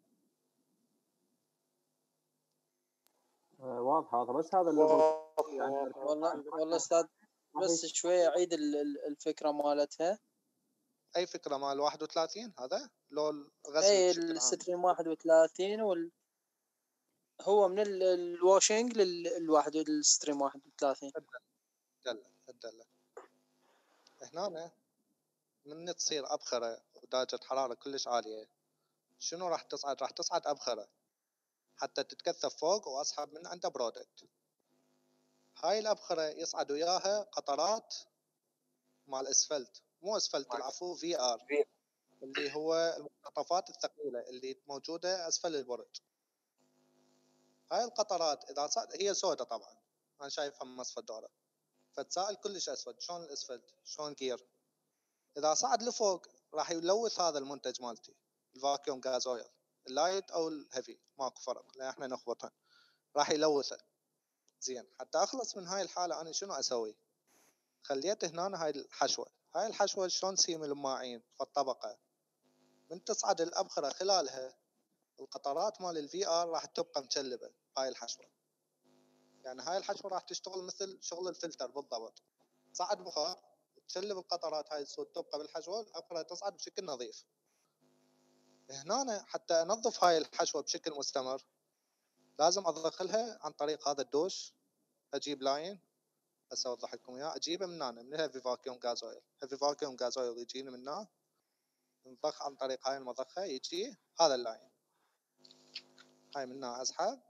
واضح هذا بس هذا اللي يعني والله والله استاذ بس شويه عيد الفكره مالتها. اي فكره مال واحد وثلاثين هذا لو الغسل اي الستريم واحد وثلاثين وال هو من الواشنج للواحد الستريم واحد وثلاثين. الدله الدله هنا من تصير ابخره ودرجه حراره كلش عاليه شنو راح تصعد؟ راح تصعد ابخره حتى تتكثف فوق واسحب من عنده برودكت. هاي الابخره يصعد وياها قطرات مال اسفلت مو اسفلت العفو في ار اللي هو المقتطفات الثقيله اللي موجوده اسفل البرج. هاي القطرات اذا صعد هي سوداء طبعا انا شايفها مصفى فتسائل كلش اسود شلون الاسفلت شلون جير. اذا صعد لفوق راح يلوث هذا المنتج مالتي الفاكيوم غاز اويل اللايت او الهيفي ماكو فرق لان احنا نخبطها راح يلوثه. زين حتى اخلص من هاي الحاله انا شنو اسوي؟ خليت هنا هاي الحشوه هاي الحشوه شلون سيم الماعين فالطبقه من تصعد الابخره خلالها القطرات مال الفي ار راح تبقى مشلبه هاي الحشوه. يعني هاي الحشوه راح تشتغل مثل شغل الفلتر بالضبط. صعد بخار تشلب القطرات هاي السود تبقى بالحشوه الابخره تصعد بشكل نظيف. هنا حتى انظف هاي الحشوه بشكل مستمر لازم اضخلها عن طريق هذا الدوش. اجيب لاين هسه اوضح لكم اياه اجيبه من هنا من الهيفي فاكيوم غاز اويل. هيفي فاكيوم غاز اويل يجيني من هنا نضخ عن طريق هاي المضخه يجي هذا اللاين. هاي من هنا اسحب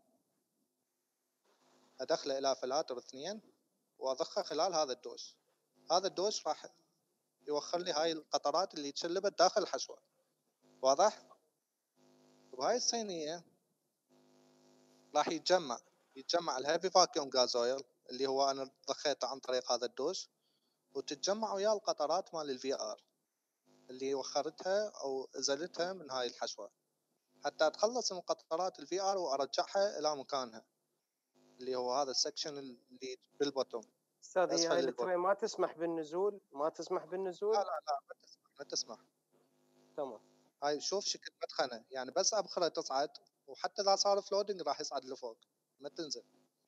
ادخله الى فلاتر اثنين واضخه خلال هذا الدوش. هذا الدوش راح يوخر لي هاي القطرات اللي تشلبت داخل الحشوه. واضح؟ وهاي الصينيه راح يتجمع يتجمع الهيفي فاكيوم غاز اويل اللي هو انا ضخيته عن طريق هذا الدوش وتتجمع ويا القطرات مال الفي ار اللي وخرتها او ازلتها من هاي الحشوه حتى اتخلص من قطرات الفي ار وارجعها الى مكانها اللي هو هذا السكشن اللي بالبوتوم. استاذ هي هاي التري ما تسمح بالنزول ما تسمح بالنزول لا لا لا ما تسمح ما تسمح. تمام. هاي شوف شكل مدخنه يعني بس ابخره تصعد وحتى اذا صار فلودنج راح يصعد لفوق ما تنزل.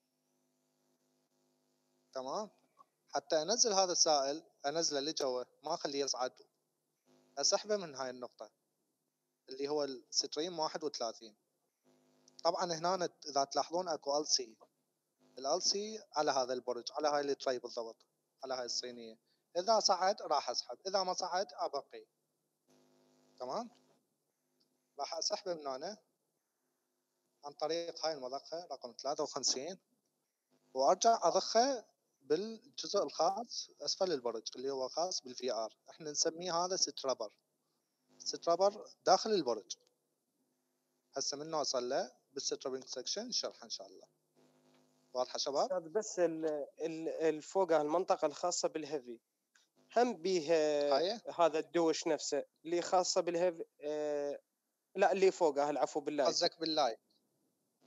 تمام. حتى انزل هذا السائل انزله لجوه ما اخليه يصعد اسحبه من هاي النقطه اللي هو الستريم واحد وثلاثين. طبعا هنا اذا تلاحظون اكو ال سي ال سي على هذا البرج على هاي التري بالضبط على هاي الصينيه. اذا صعد راح اسحب اذا ما صعد ابقي. تمام. راح اسحبه من هنا عن طريق هاي المضخه رقم ثلاثة وخمسين وارجع اضخه بالجزء الخاص اسفل البرج اللي هو خاص بالفي ار. احنا نسميه هذا سترابر سترابر داخل البرج. هسه من نوصل له بالسترابينج سكشن شرح ان شاء الله. واضحه شباب؟ استاذ بس الفوق المنطقه الخاصه بالهيفي هم بيه هذا الدوش نفسه اللي خاصه بالهيفي آه لا اللي فوقه العفو بالله قصدك باللايت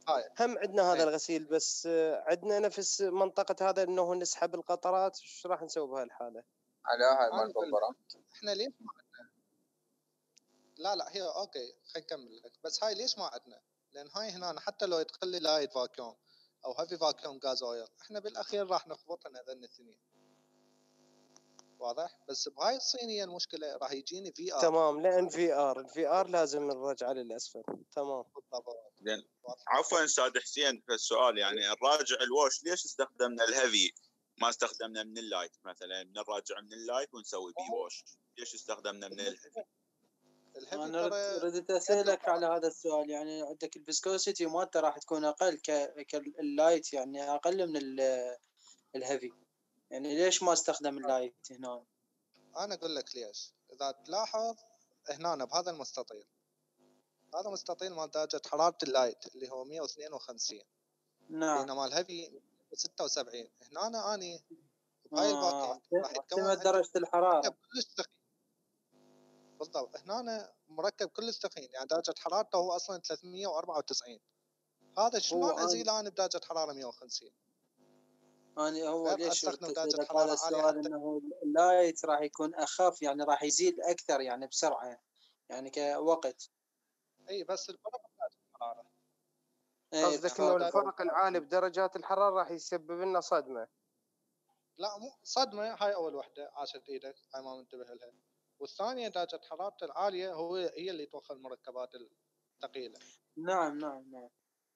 هاي هم عندنا هذا إيه. الغسيل، بس آه، عندنا نفس منطقة هذا انه نسحب القطرات. ايش راح نسوي بهالحالة؟ على هاي أنا مال أقول بمبرة. احنا ليش ما عندنا؟ لا لا هي اوكي خلينا نكمل لك، بس هاي ليش ما عندنا؟ لان هاي هنا حتى لو يدخل لي لايت فاكيوم او هيفي فاكيوم غاز اويل، احنا بالاخير راح نخبطها هذين الاثنين. واضح؟ بس بهاي الصينيه المشكله راح يجيني في ار. تمام، لان في ار الفي ار لازم نرجع للاسفل. تمام. بالضبط. زين عفوا استاذ حسين، في السؤال يعني الراجع الوش ليش استخدمنا الهيفي ما استخدمنا من اللايت؟ مثلا نراجع من اللايت ونسوي بي ووش، ليش استخدمنا من الهيفي؟ الهيفي انا ترى ردت اسالك على هذا السؤال. يعني عندك الفيسكوسيتي مالته راح تكون اقل كاللايت، يعني اقل من الهيفي. يعني ليش ما استخدم اللايت هنا؟ انا اقول لك ليش. اذا تلاحظ هنا بهذا المستطيل، هذا مستطيل مال درجه حراره اللايت اللي هو مية واثنين وخمسين، نعم. بينما الهيفي ستة وسبعين. هنا أنا اني بهاي آه. الباكيت راح يتكون اعتمد درجه الحراره. كلش ثقيل. بالضبط. هنا أنا مركب كلش ثقيل، يعني درجه حرارته هو اصلا ثلاثمية وأربعة وتسعين. هذا شلون ازيله انا بدرجه حراره مية وخمسين؟ أنا هو ليش استخدم درجه لك حراره هذا عاليه السؤال؟ حتى انه اللايت راح يكون اخف، يعني راح يزيد اكثر يعني بسرعه، يعني كوقت. اي بس الفرق بدرجه الحراره. قصدك انه الفرق العالي بدرجات الحراره راح يسبب لنا صدمه؟ لا مو صدمه، هاي اول وحده عاشت ايدك، هاي ما منتبه لها. والثانيه درجه حرارته العاليه هو هي اللي توخى المركبات الثقيله. نعم نعم نعم.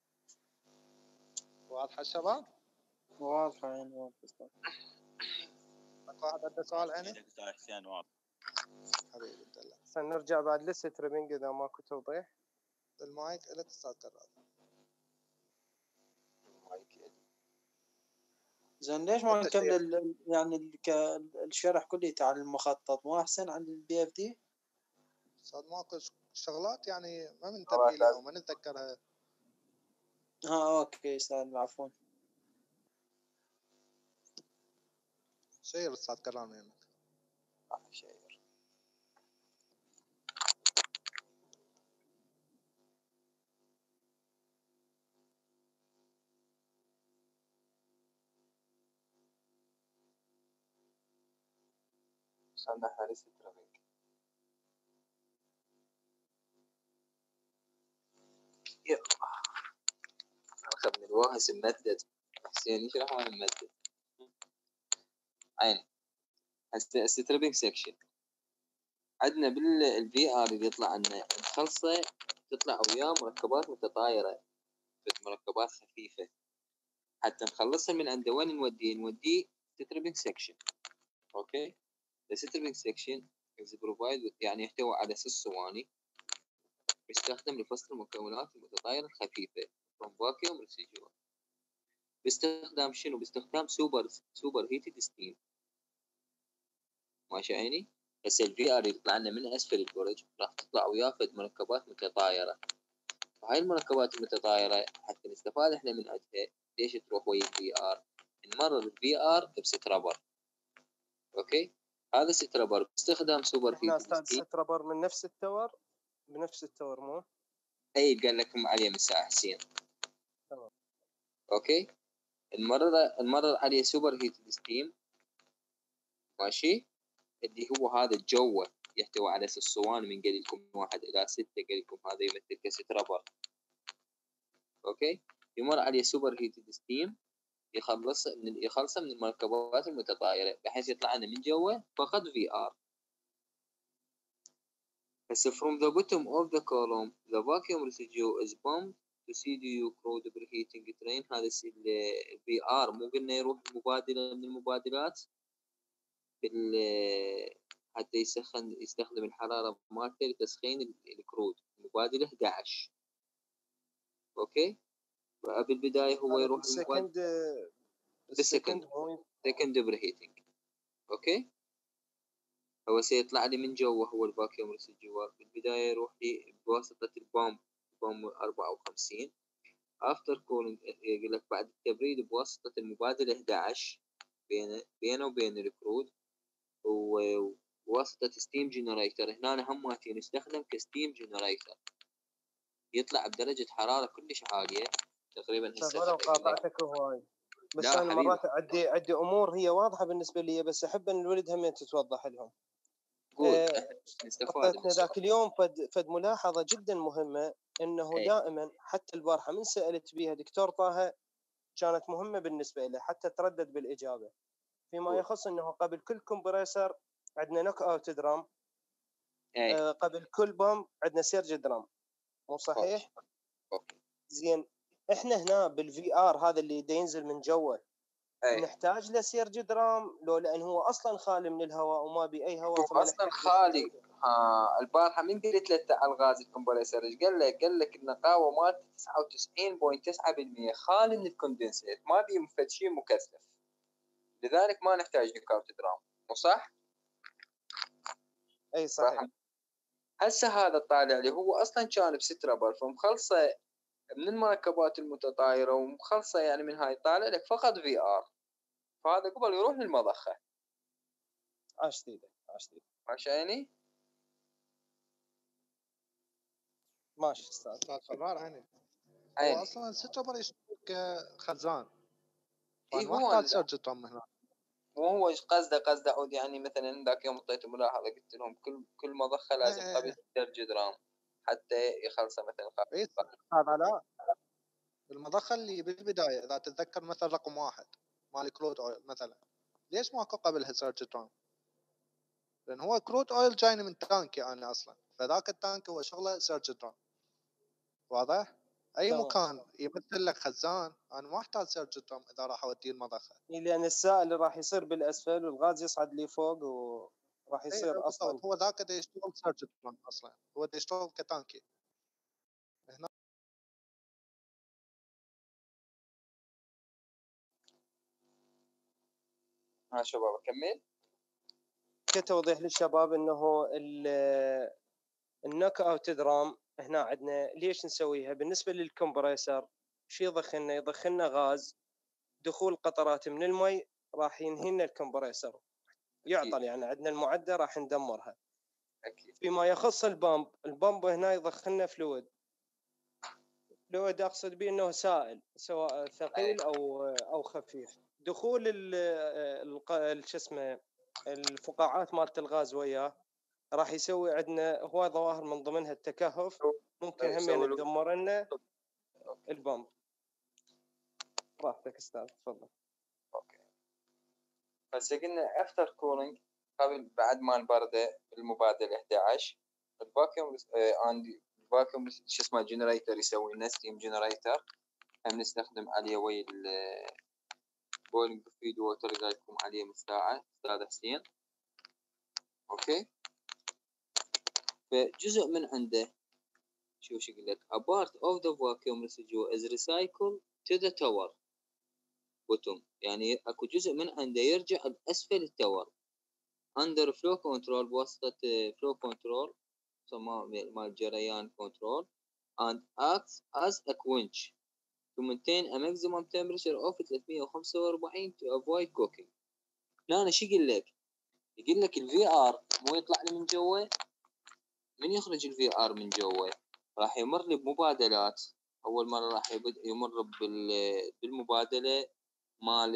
واضحه الشباب؟ واضحه يعني واضحه. واحد عنده سؤال عيني؟ استاذ حسين واضح حبيبي دلع. سنرجع بعد لسه تريبنج اذا ماكو توضيح. المايك لك استاذ كراد. زين ليش ما نكمل يعني الشرح كله على المخطط؟ مو احسن عن البي اف دي؟ صار ماكو شغلات يعني ما منتبه لها وما نتذكرها. ها اوكي استاذ عفوا. شير استاذ كرام يعني. شير. وصلنا حارس الترافيك. يلا أخذ من الواهس ممدد. حسين يشرح عن الممدد. عين هسه الستريبنج سكشن عندنا بالفي ار اللي يطلع عنا نخلصه تطلع وياه مركبات متطايرة، مركبات خفيفة. حتى نخلصها من عند وين نوديه؟ نوديه ستريبنج سكشن. اوكي. الستريبنج سكشن is provide يعني يحتوي على ست صواني يستخدم لفصل المكونات المتطايرة الخفيفة from vacuum residual. باستخدام شنو؟ باستخدام سوبر سوبر هيتد ستيم. ماشي عيني؟ بس الفي ار يطلع لنا من اسفل البرج راح تطلع وياه فد مركبات متطايرة. وهاي المركبات المتطايرة حتى نستفاد احنا من عندها ليش تروح ويا الفي ار؟ نمرر الفي ار بسترابر. اوكي؟ هذا سترابر باستخدام سوبر احنا هيتد استاذ سترابر من نفس التور، بنفس التور مو؟ اي قال لكم عليه من الساعة حسين. تمام. اوكي. المرر المرر عليه سوبر هيتد ستيم. ماشي. اللي هو هذا الجو يحتوي على ست صواني من قال لكم واحد الى ستة، قال لكم هذا يمثل كسترابر. اوكي. يمر عليه سوبر هيتد ستيم يخلص من يخلصه من المركبات المتطايرة بحيث يطلع لنا من جوا فقط في ار. بس from the bottom of the column the vacuum residue is pumped to C D U crude preheating train. هذا ال في ار مو قلنا يروح مبادلة من المبادلات بال حتى يسخن يستخدم الحرارة مالته لتسخين الكرود مبادلة إحدى عشر. اوكي. بالبداية هو يروح السكند بالسكند سكند بريهيتنج. اوكي. هو سيطلع لي من جوا هو الفاكيوم ريسيديوال. بالبداية يروح لي بواسطة البامب بامب أربعة وخمسين. after cooling يقول لك بعد التبريد بواسطة المبادلة إحدى عشر بين بينه وبين الكرود وواسطة ستيم جنريتر. هنا هماتين يستخدم كستيم جنريتر يطلع بدرجة حرارة كلش عالية تقريبا هسه ولو قاطعتك هواي، بس لا انا حبيبي. مرات عندي عندي امور هي واضحه بالنسبه لي، بس احب ان الولد هم تتوضح لهم. قول آه، احنا نستفاد اعطيتنا من ذاك اليوم فد فد ملاحظه جدا مهمه، انه أي. دائما حتى البارحه من سالت بها دكتور طه كانت مهمه بالنسبه له، حتى تردد بالاجابه فيما قول. يخص انه قبل كل كومبريسر عندنا نوك اوت درام، اي آه، قبل كل بامب عندنا سيرج درام، مو صحيح؟ اوكي زين، احنا هنا بالفي ار هذا اللي دا ينزل من جوه اي نحتاج له سيرج درام لو لان هو اصلا خالي من الهواء وما بي اي هواء، هو فما اصلا نحتاج خالي. ها البارحه من قلت له على الغاز الكمبريسر ايش قال لك؟ قال لك النقاوه مالته تسعة وتسعين فاصلة تسعة بالمئة خالي من الكوندنسيت، ما بي فد شيء مكثف، لذلك ما نحتاج نكاوت درام، مو صح؟ اي صحيح. هسه هذا طالع لي هو اصلا كان بسترابل فمخلصه من المركبات المتطايره ومخلصه، يعني من هاي طالع لك فقط في ار، فهذا قبل يروح للمضخه. عاش ايدك عاش ايدك. ماشي عيني؟ ماشي استاذ. استاذ فرار عيني. عيني. هو اصلا سترابل يشتغل كخزان، اي فما هو احتاج سيرج درام هنا. وهو قصده قصده عود، يعني مثلا ذاك يوم اعطيته ملاحظه قلت لهم كل كل مضخه لازم ايه قبل سيرج درام حتى يخلصه مثلا. ايه هذا لا، المضخه اللي بالبدايه اذا تتذكر مثلا رقم واحد مال كرود اويل مثلا، ليش ماكو قبلها سيرج درام؟ لان هو كرود اويل جايني من تانك يعني اصلا، فذاك التانك هو شغله سيرج درام. واضح؟ اي تمام. مكان يمثل لك خزان انا ما احتاج سيرج درام اذا راح اوديه المضخه. لان السائل راح يصير بالاسفل والغاز يصعد لي فوق وراح يصير ايه اصلا. بالضبط، هو ذاك دا يشتغل سيرج درام اصلا، هو دا يشتغل كتانكي. هنا ها شباب اكمل. كتوضيح للشباب انه النوك اوت درام هنا عندنا ليش نسويها بالنسبه للكمبريسر؟ شو يضخنا؟ يضخنا غاز، دخول قطرات من المي راح ينهي لنا الكمبريسر، يعطل، يعني عندنا المعدة راح ندمرها. اكيد. فيما يخص البامب، البامب هنا يضخلنا فلويد، فلويد اقصد به انه سائل سواء ثقيل او او خفيف. دخول ال شو اسمه الفقاعات مالت الغاز وياه راح يسوي عندنا هواي ظواهر، من ضمنها التكهف، ممكن هم يعني تدمر لنا البامب. راحتك استاذ تفضل. اوكي. بس قلنا افتر كولينج قبل بعد ما نبرده المبادله احد عشر الفاكيوم عندي الفاكيوم شو اسمه جنريتر يسوي لنا ستيم جنريتر، هم نستخدم عليه ويا البويلنج فيد ووتر اللي لكم عليه من ساعه استاذ حسين. اوكي. فجزء من عنده شو شو قلت a part of the vacuum residue is recycled to the tower bottom، يعني اكو جزء من عنده يرجع باسفل التور under flow control بواسطة flow control مال جريان control and acts as a quench to maintain a maximum temperature of ثلاثمية وخمسة وأربعين to avoid cooking. هنا شو يقول لك؟ يقول لك الفي ار مو يطلع لي من جوا، من يخرج الفي ار من جوا راح يمر لي بمبادلات. اول مره راح يمر بالمبادله مال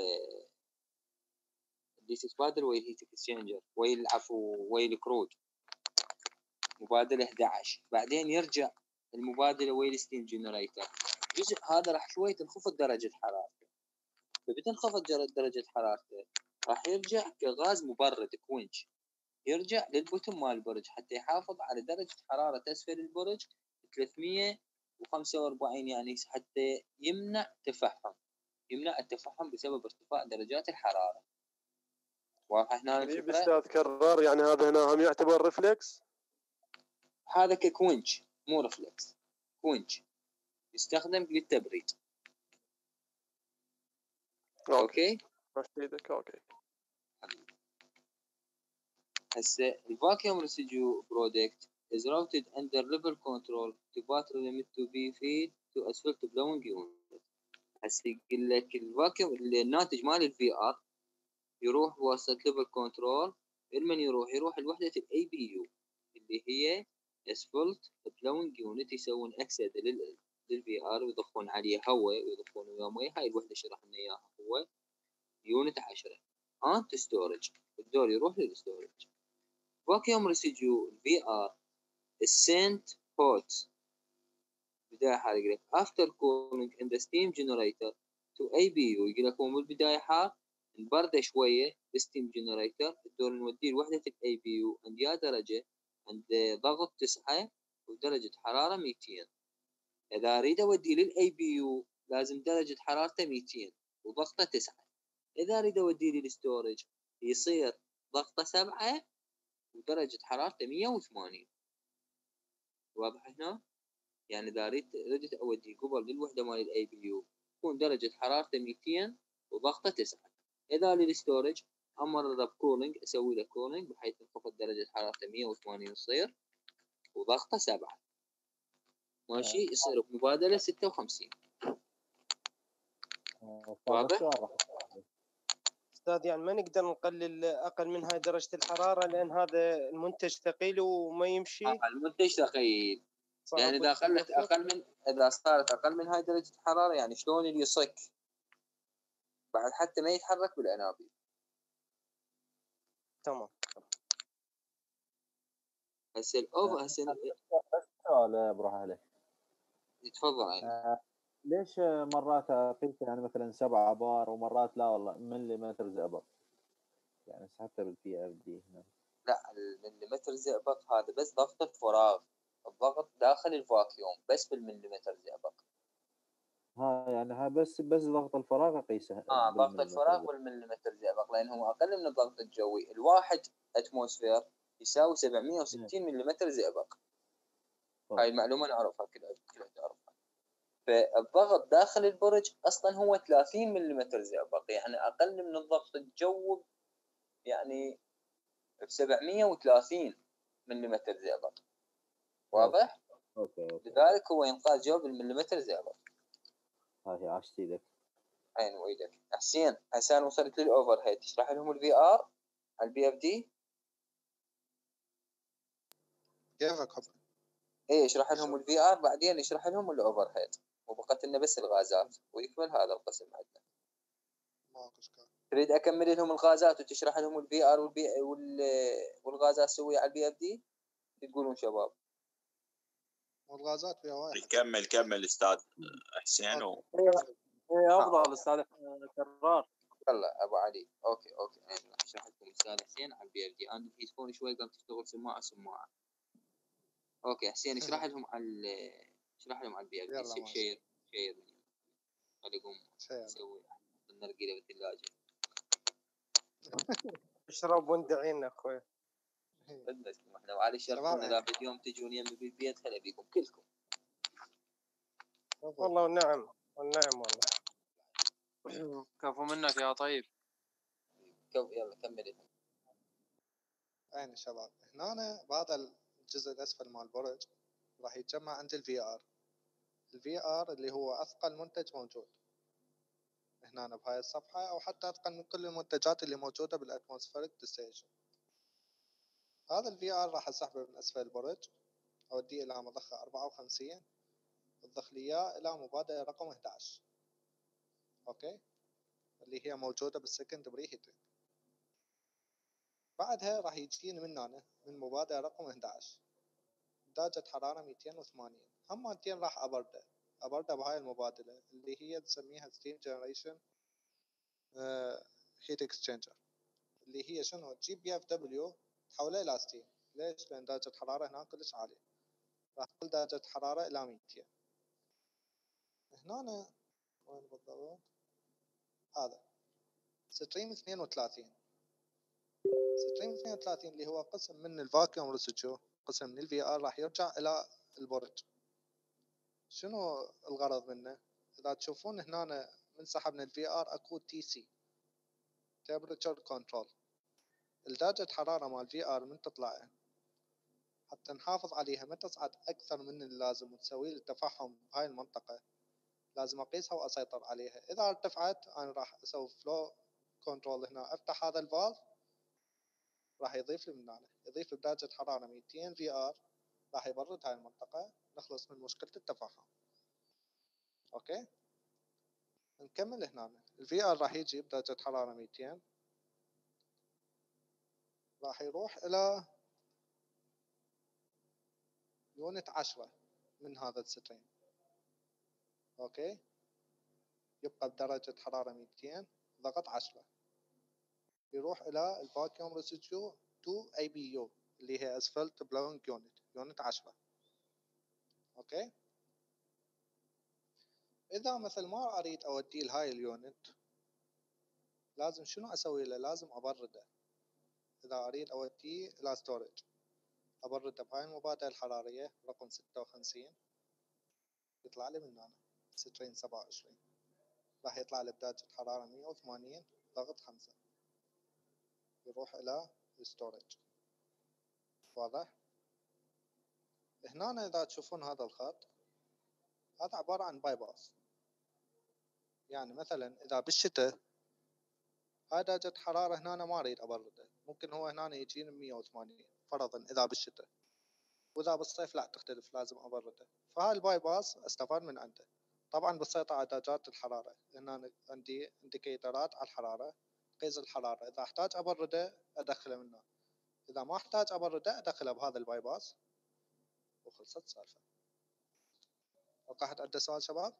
اللي تتبادل ويا الهيت اكسشينجر ويا العفو ويا الكرود، مبادله احد عشر، بعدين يرجع المبادله ويا الستيم جنريتر. الجزء هذا راح شوي تنخفض درجه حرارته، فبتنخفض درجه حرارته راح يرجع كغاز مبرد كوينش، يرجع للبوتم مال البرج حتى يحافظ على درجة حرارة أسفل البرج ثلاثمية وخمسة وأربعين، يعني حتى يمنع تفحم، يمنع التفحم بسبب ارتفاع درجات الحرارة. واضح هنا الفكرة؟ أستاذ كرار، يعني هذا هنا هم يعتبر ريفلكس؟ هذا ككوينش مو ريفلكس، كوينش يستخدم للتبريد. أوكي؟ أوكي أوكي. هسه الفاكيوم ريسيديو برودكت is routed under level control to battery limit to be feed to asphalt blowing unit. هسه يقول لك الفاكيوم الناتج مال الفي ار يروح بواسطة level control، لمن يروح يروح لوحدة الاي بي يو اللي هي asphalt blowing unit، يسوون اكسده للفي ار ويضخون عليه هواء ويضخون وياه مي. هاي الوحده شرح لنا اياها هو يونت عشرة. انت ستورج الدور يروح للستورج. vacuum residue الفي ار السنت هوت بداية حار يقول لك after cooling in the steam generator to إيه بي يو. يقول لك هو بالبداية حار نبرده شوية بالستيم جنريتر. الدور نوديه لوحدة الإي بي يو عند يا درجة عند ضغط تسعة ودرجة حرارة ميتين. إذا أريد أوديه للإي بي يو لازم درجة حرارته ميتين وضغطه تسعة. إذا أريد أوديه للستورج يصير ضغطه سبعة ودرجة حرارته مية وثمانين. واضح هنا؟ يعني إذا أريد ردت أوديه قبل للوحدة مال الإي بي يو تكون درجة حرارته ميتين وضغطه تسعة. إذا للستورج أمر بكولينج أسوي له كولينج بحيث تنخفض درجة حرارته مية وثمانين تصير وضغطه سبعة. ماشي يصير بمبادلة ستة وخمسين. واضح؟ أستاذ يعني ما نقدر نقلل أقل من هاي درجة الحرارة لأن هذا المنتج ثقيل وما يمشي. آه المنتج ثقيل. يعني إذا قلت أقل من إذا صارت أقل من هاي درجة الحرارة يعني شلون اللي يصك بعد حتى ما يتحرك بالأنابيب. تمام. هسه الأوفر هسه سؤال بروح عليه. تفضل عيني. آه ليش مرات اقيس يعني مثلا سبعة بار ومرات لا والله مليمتر زئبق يعني حتى بالبي اف دي هنا؟ لا المليمتر زئبق هذا بس ضغط الفراغ الضغط داخل الفاكيوم بس بالمليمتر زئبق. ها يعني ها بس بس ضغط الفراغ اقيسه. اه ضغط الفراغ بالمليمتر زئبق لان هو اقل من الضغط الجوي. الواحد اتموسفير يساوي سبعمية وستين مليمتر زئبق. هاي المعلومه نعرفها كلها كلها تعرفها. فالضغط داخل البرج اصلا هو ثلاثين مليمتر زئبق يعني اقل من الضغط الجوي يعني ب سبعمية وثلاثين مليمتر زئبق. واضح؟ اوكي اوكي. لذلك هو ينقاس جو بالمليمتر زئبق. هاي عشت ايدك. عين وايدك. حسين هسه وصلت للاوفر هيد تشرح لهم الفي ار على البي اف دي. كيفك حب؟ ايه اشرح لهم الفي ار بعدين اشرح لهم الاوفر هيد وبقت لنا بس الغازات ويكمل هذا القسم عندنا. ماكو اشكال. تريد اكمل لهم الغازات وتشرح لهم الفي ار والبي والغازات سوية على البي اف دي تقولون شباب؟ والغازات فيها واحد. كمل كمل استاذ حسين. و... ايه افضل استاذ كرار. يلا ابو علي. اوكي اوكي انا راح اشرح لكم استاذ حسين على البي اف دي. انا التليفون شوي قام تشتغل سماعه سماعه. اوكي حسين اشرح لهم على اشرح لهم على البي اف دي. شير شير خليكم نسوي النرجيله بالثلاجه. اشرب وندعينا اخوي. بدنا احنا وعلي شرفنا ذاك اليوم تجون يمي بالبيت هلا بيكم كلكم. والله والنعم والنعم والله. كفو منك يا طيب. يلا كمل. عين شباب هنا بهذا الجزء الاسفل مال البرج راح يتجمع عند الفي ار. الفي ار اللي هو اثقل منتج موجود هنا بهاي الصفحة او حتى اثقل من كل المنتجات اللي موجودة بالاتموسفيريك ديستيشن. هذا الفي ار راح اسحبه من اسفل البرج اوديه الى مضخة أربعة وخمسين تضخ لي اياه الى مبادئ رقم احد عشر. اوكي اللي هي موجودة بالسكندري هيتنج. بعدها راح يجيني من هنا من مبادئ رقم احد عشر درجة حرارة مئتين وثمانين. هم مالتين راح أبرده أبرده بهاي المبادلة اللي هي تسميها Steam Generation uh, Heat Exchanger اللي هي شنو جي بي اف دبليو تحوله إلى ستيم. ليش؟ لأن درجة الحرارة هناك كلش عالية راح تقل درجة الحرارة إلى مئتين. هنا وين بالضبط؟ هذا ستريم اثنين وثلاثين. ستريم اثنين وثلاثين اللي هو قسم من الفاكيوم ريسيديو قسم من الفي ار راح يرجع إلى البرج. شنو الغرض منه؟ إذا تشوفون هنا من سحبنا الفي ار أكو تي سي temperature control. درجة حرارة مال الفي ار من تطلع حتى نحافظ عليها ما تصعد أكثر من اللازم وتسوي لي تفحم بهاي المنطقة لازم أقيسها وأسيطر عليها. إذا ارتفعت أنا راح أسوي فلو كنترول هنا أفتح هذا الفالف راح يضيف لي من هنا يضيف بدرجة حرارة مئتين في ار راح يبرد هاي المنطقة نخلص من مشكلة التفحم. اوكي نكمل هنا. الفي ار راح يجي بدرجة حرارة مئتين، راح يروح الى يونت عشرة من هذا الستريم. اوكي يبقى بدرجة حرارة مئتين ضغط عشرة، يروح الى الفاكيوم ريسيديو تو اي بي يو اللي هي اسفلت بلونج يونت يونت عشرة. اوكي اذا مثل ما اريد اوديه لهاي اليونت لازم شنو اسوي له؟ لازم ابرده. اذا اريد اوديه الى ستورج ابرده بهاي المبادلة الحرارية رقم ستة وخمسين، يطلع لي من هنا سترين سبعة وعشرين، راح يطلع لي بدرجة حرارة مئة وثمانين ضغط خمسة، يروح الى ستورج. واضح؟ هنا اذا تشوفون هذا الخط هذا عبارة عن باي باس. يعني مثلا اذا بالشتاء هاي درجة حرارة هنا أنا ما أريد أبرده، ممكن هو هنا يجيني مئة وثمانين فرضا إذا بالشتاء، وإذا بالصيف لا تختلف لازم أبرده. فهاي الباي باس أستفاد من عنده. طبعا بالسيطرة على درجات الحرارة، هنا عندي انديكيترات على الحرارة قيس الحرارة، إذا أحتاج أبرده أدخله منه، إذا ما أحتاج أبرده أدخله بهذا الباي باس وخلصت السالفة. وقعت عنده سؤال شباب؟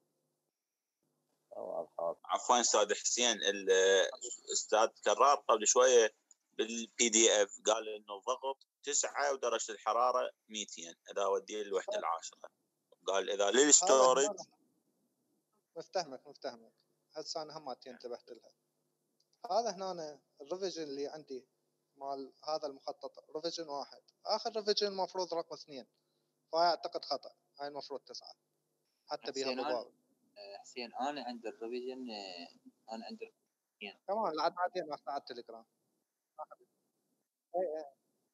عفوا استاذ حسين، الاستاذ كرار قبل شويه بالبي دي اف قال انه الضغط تسعة ودرجه الحراره مئتين اذا اوديه الوحده العاشره، قال اذا للستورج. مفتهمك مفتهمك هسه انا هم انتبهت لها. هذا هنا الريفيجن اللي عندي مال هذا المخطط ريفيجن واحد، اخر ريفيجن المفروض رقم اثنين، فاعتقد خطا، هاي المفروض تسعة حتى بها مباوي. حسين انا عند الريفيجن انا عند يعني كمان لعد بعدين راح على التليجرام. اي اي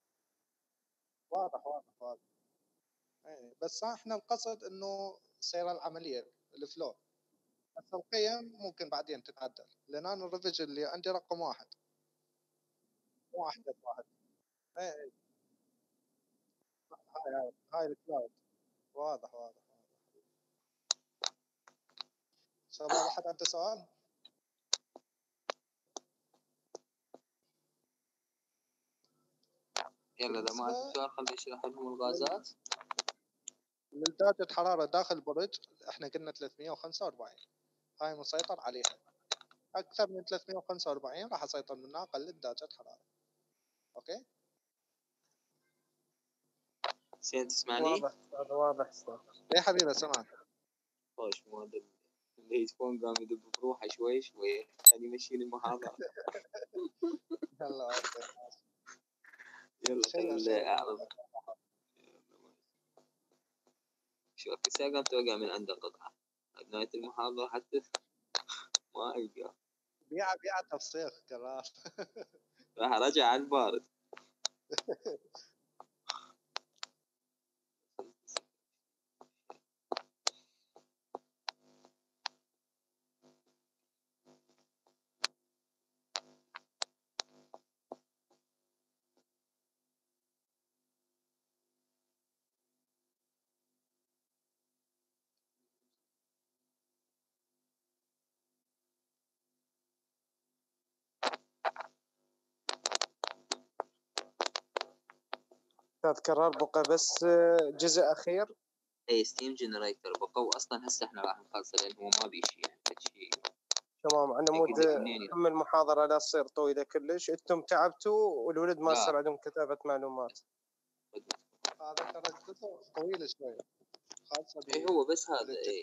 واضح واضح واضح. اي بس احنا القصد انه سير العمليه الفلو، بس القيم ممكن بعدين تتعدل، لان انا الريفيجن اللي عندي رقم واحد مو احدث واحد. اي اي هاي هاي هاي الكلاود. واضح واضح واضح. شباب احد عنده سؤال؟ يلا اذا ما عندك سؤال خلي اشرح لهم الغازات. من درجة حرارة داخل البرج احنا قلنا ثلاثمئة وخمسة وأربعين، هاي مسيطر عليها. اكثر من ثلاثمئة وخمسة وأربعين راح اسيطر منها اقلل درجة حرارة. اوكي حسين تسمعني؟ واضح هذا واضح استاذ. ايه حبيبي سمعت. خوش موديل الهيدفون قام يدب بروحه شوي شوي يعني يمشيني المحاضرة. يلا يلا خلي اعرض. شوف الساعة قام توقع من عند القطعة نهاية المحاضرة حتى ما ألقى. بيع بيع تفسيخ كرار. راح رجع على البارد. استاذ كرار بقى بس جزء اخير. اي ستيم جنريتر بقوا اصلا هسه احنا راح نخلصه لان هو ما بيشي يعني شيء تمام. على مود هم المحاضرة لا تصير طويلة كلش، انتم تعبتوا والولد ما صار عندهم كتابة معلومات. هذا ترى جزء طويل شوي خاصة اي هو بس هذا اي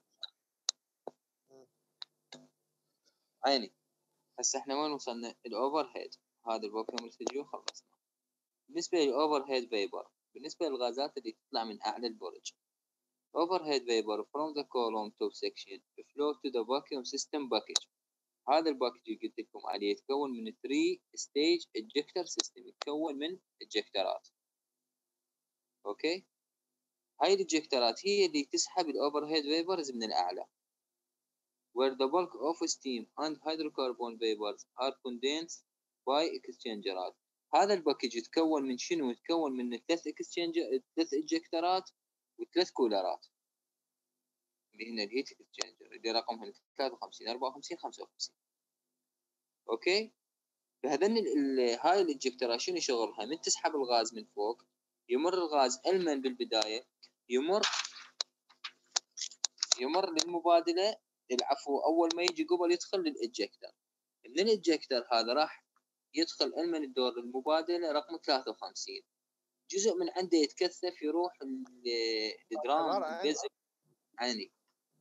عيني. هسه احنا وين وصلنا؟ الاوفر هيد هذا الفاكيوم ريسيديو خلصنا. بالنسبة للاوفر هيد فيبر، بالنسبة للغازات اللي تطلع من اعلى البرج، overhead vapor from the column top section flow to the vacuum system package. هذا الباكج اللي قلت لكم عليه يتكون من three stage ejector system، يتكون من اجكترات. اوكي هاي الاجكترات هي اللي تسحب الاوفرهيد فيبرز من الاعلى where the bulk of steam and hydrocarbon vapors are condensed by exchangers. هذا الباكج يتكون من شنو؟ يتكون من ثلاث اكسشينج ثلاث اجكترات وثلاث كولرات. اللي هنا الهيت اكسشينجر اللي رقمها ثلاثة وخمسين أربعة وخمسين خمسة وخمسين. اوكي، فهذن هاي الانجكتورات شنو شغلها؟ من تسحب الغاز من فوق، يمر الغاز المن بالبدايه، يمر يمر للمبادله، العفو اول ما يجي قبل يدخل للإجكتر. من الإجكتر هذا راح يدخل المن الدور المبادله رقم ثلاثة وخمسين، جزء من عنده يتكثف يروح الدرام البزل عيني.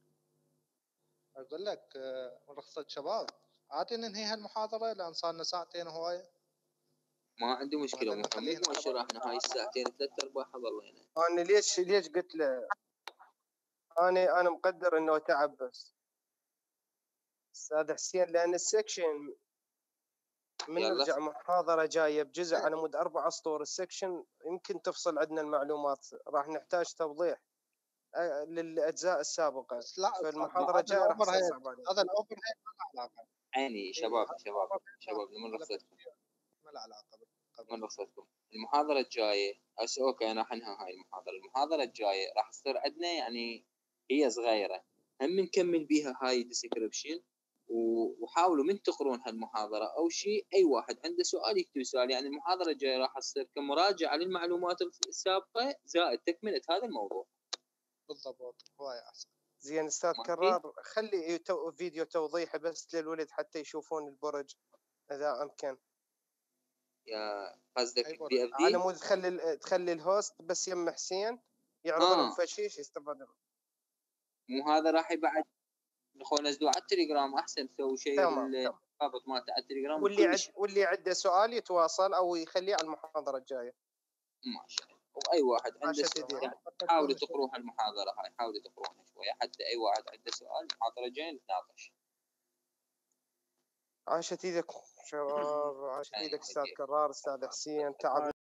اقول لك رخصة شباب عادي ننهي هالمحاضرة لان صار لنا ساعتين وهواية. ما عندي مشكلة محمد، ما شرحنا هاي الساعتين ثلاث ارباعها ضلينا. انا ليش ليش قلت له انا انا مقدر انه تعب، بس استاذ حسين لان السكشن من نرجع محاضرة جاية بجزء على مود أربع أسطور، السكشن يمكن تفصل عندنا المعلومات، راح نحتاج توضيح للأجزاء السابقة. في المحاضرة الجاية راح نصعب عليه. هذا الأوفر هيد ما له علاقة. عيني شباب شباب شباب من رخصتكم ما له علاقة من رخصتكم. المحاضرة الجاية هسه اوكي انا حنها هاي المحاضرة. المحاضرة الجاية راح تصير عندنا يعني هي صغيرة، هم نكمل بيها هاي الديسكريبشن، وحاولوا من تقرون هالمحاضرة أو شيء أي واحد عنده سؤال يكتب سؤال. يعني المحاضرة الجاية راح تصير كمراجعة للمعلومات السابقة زائد تكملة هذا الموضوع. بالضبط، هواي أحسن. زين أستاذ كرار، خلي تو فيديو توضيحي بس للولد حتى يشوفون البرج إذا أمكن. يا قصدك بي اف دي؟ على مود تخلي تخلي الهوست بس يم حسين يعرض لهم آه. فشيش يستفادون. مو هذا راح يبعد نخو نزلوا على التليجرام احسن، سووا شيء بالرابط مالته على التليجرام. واللي عد... واللي عنده سؤال يتواصل او يخليه على المحاضره الجايه. ما شاء الله. واي واحد عنده سؤال يعني حاولوا تقروها المحاضره هاي، حاولوا تقروها شويه حتى اي واحد عنده سؤال المحاضره الجايه نتناقش. عاشت ايدك شباب، عاشت ايدك استاذ كرار، استاذ حسين، تعب.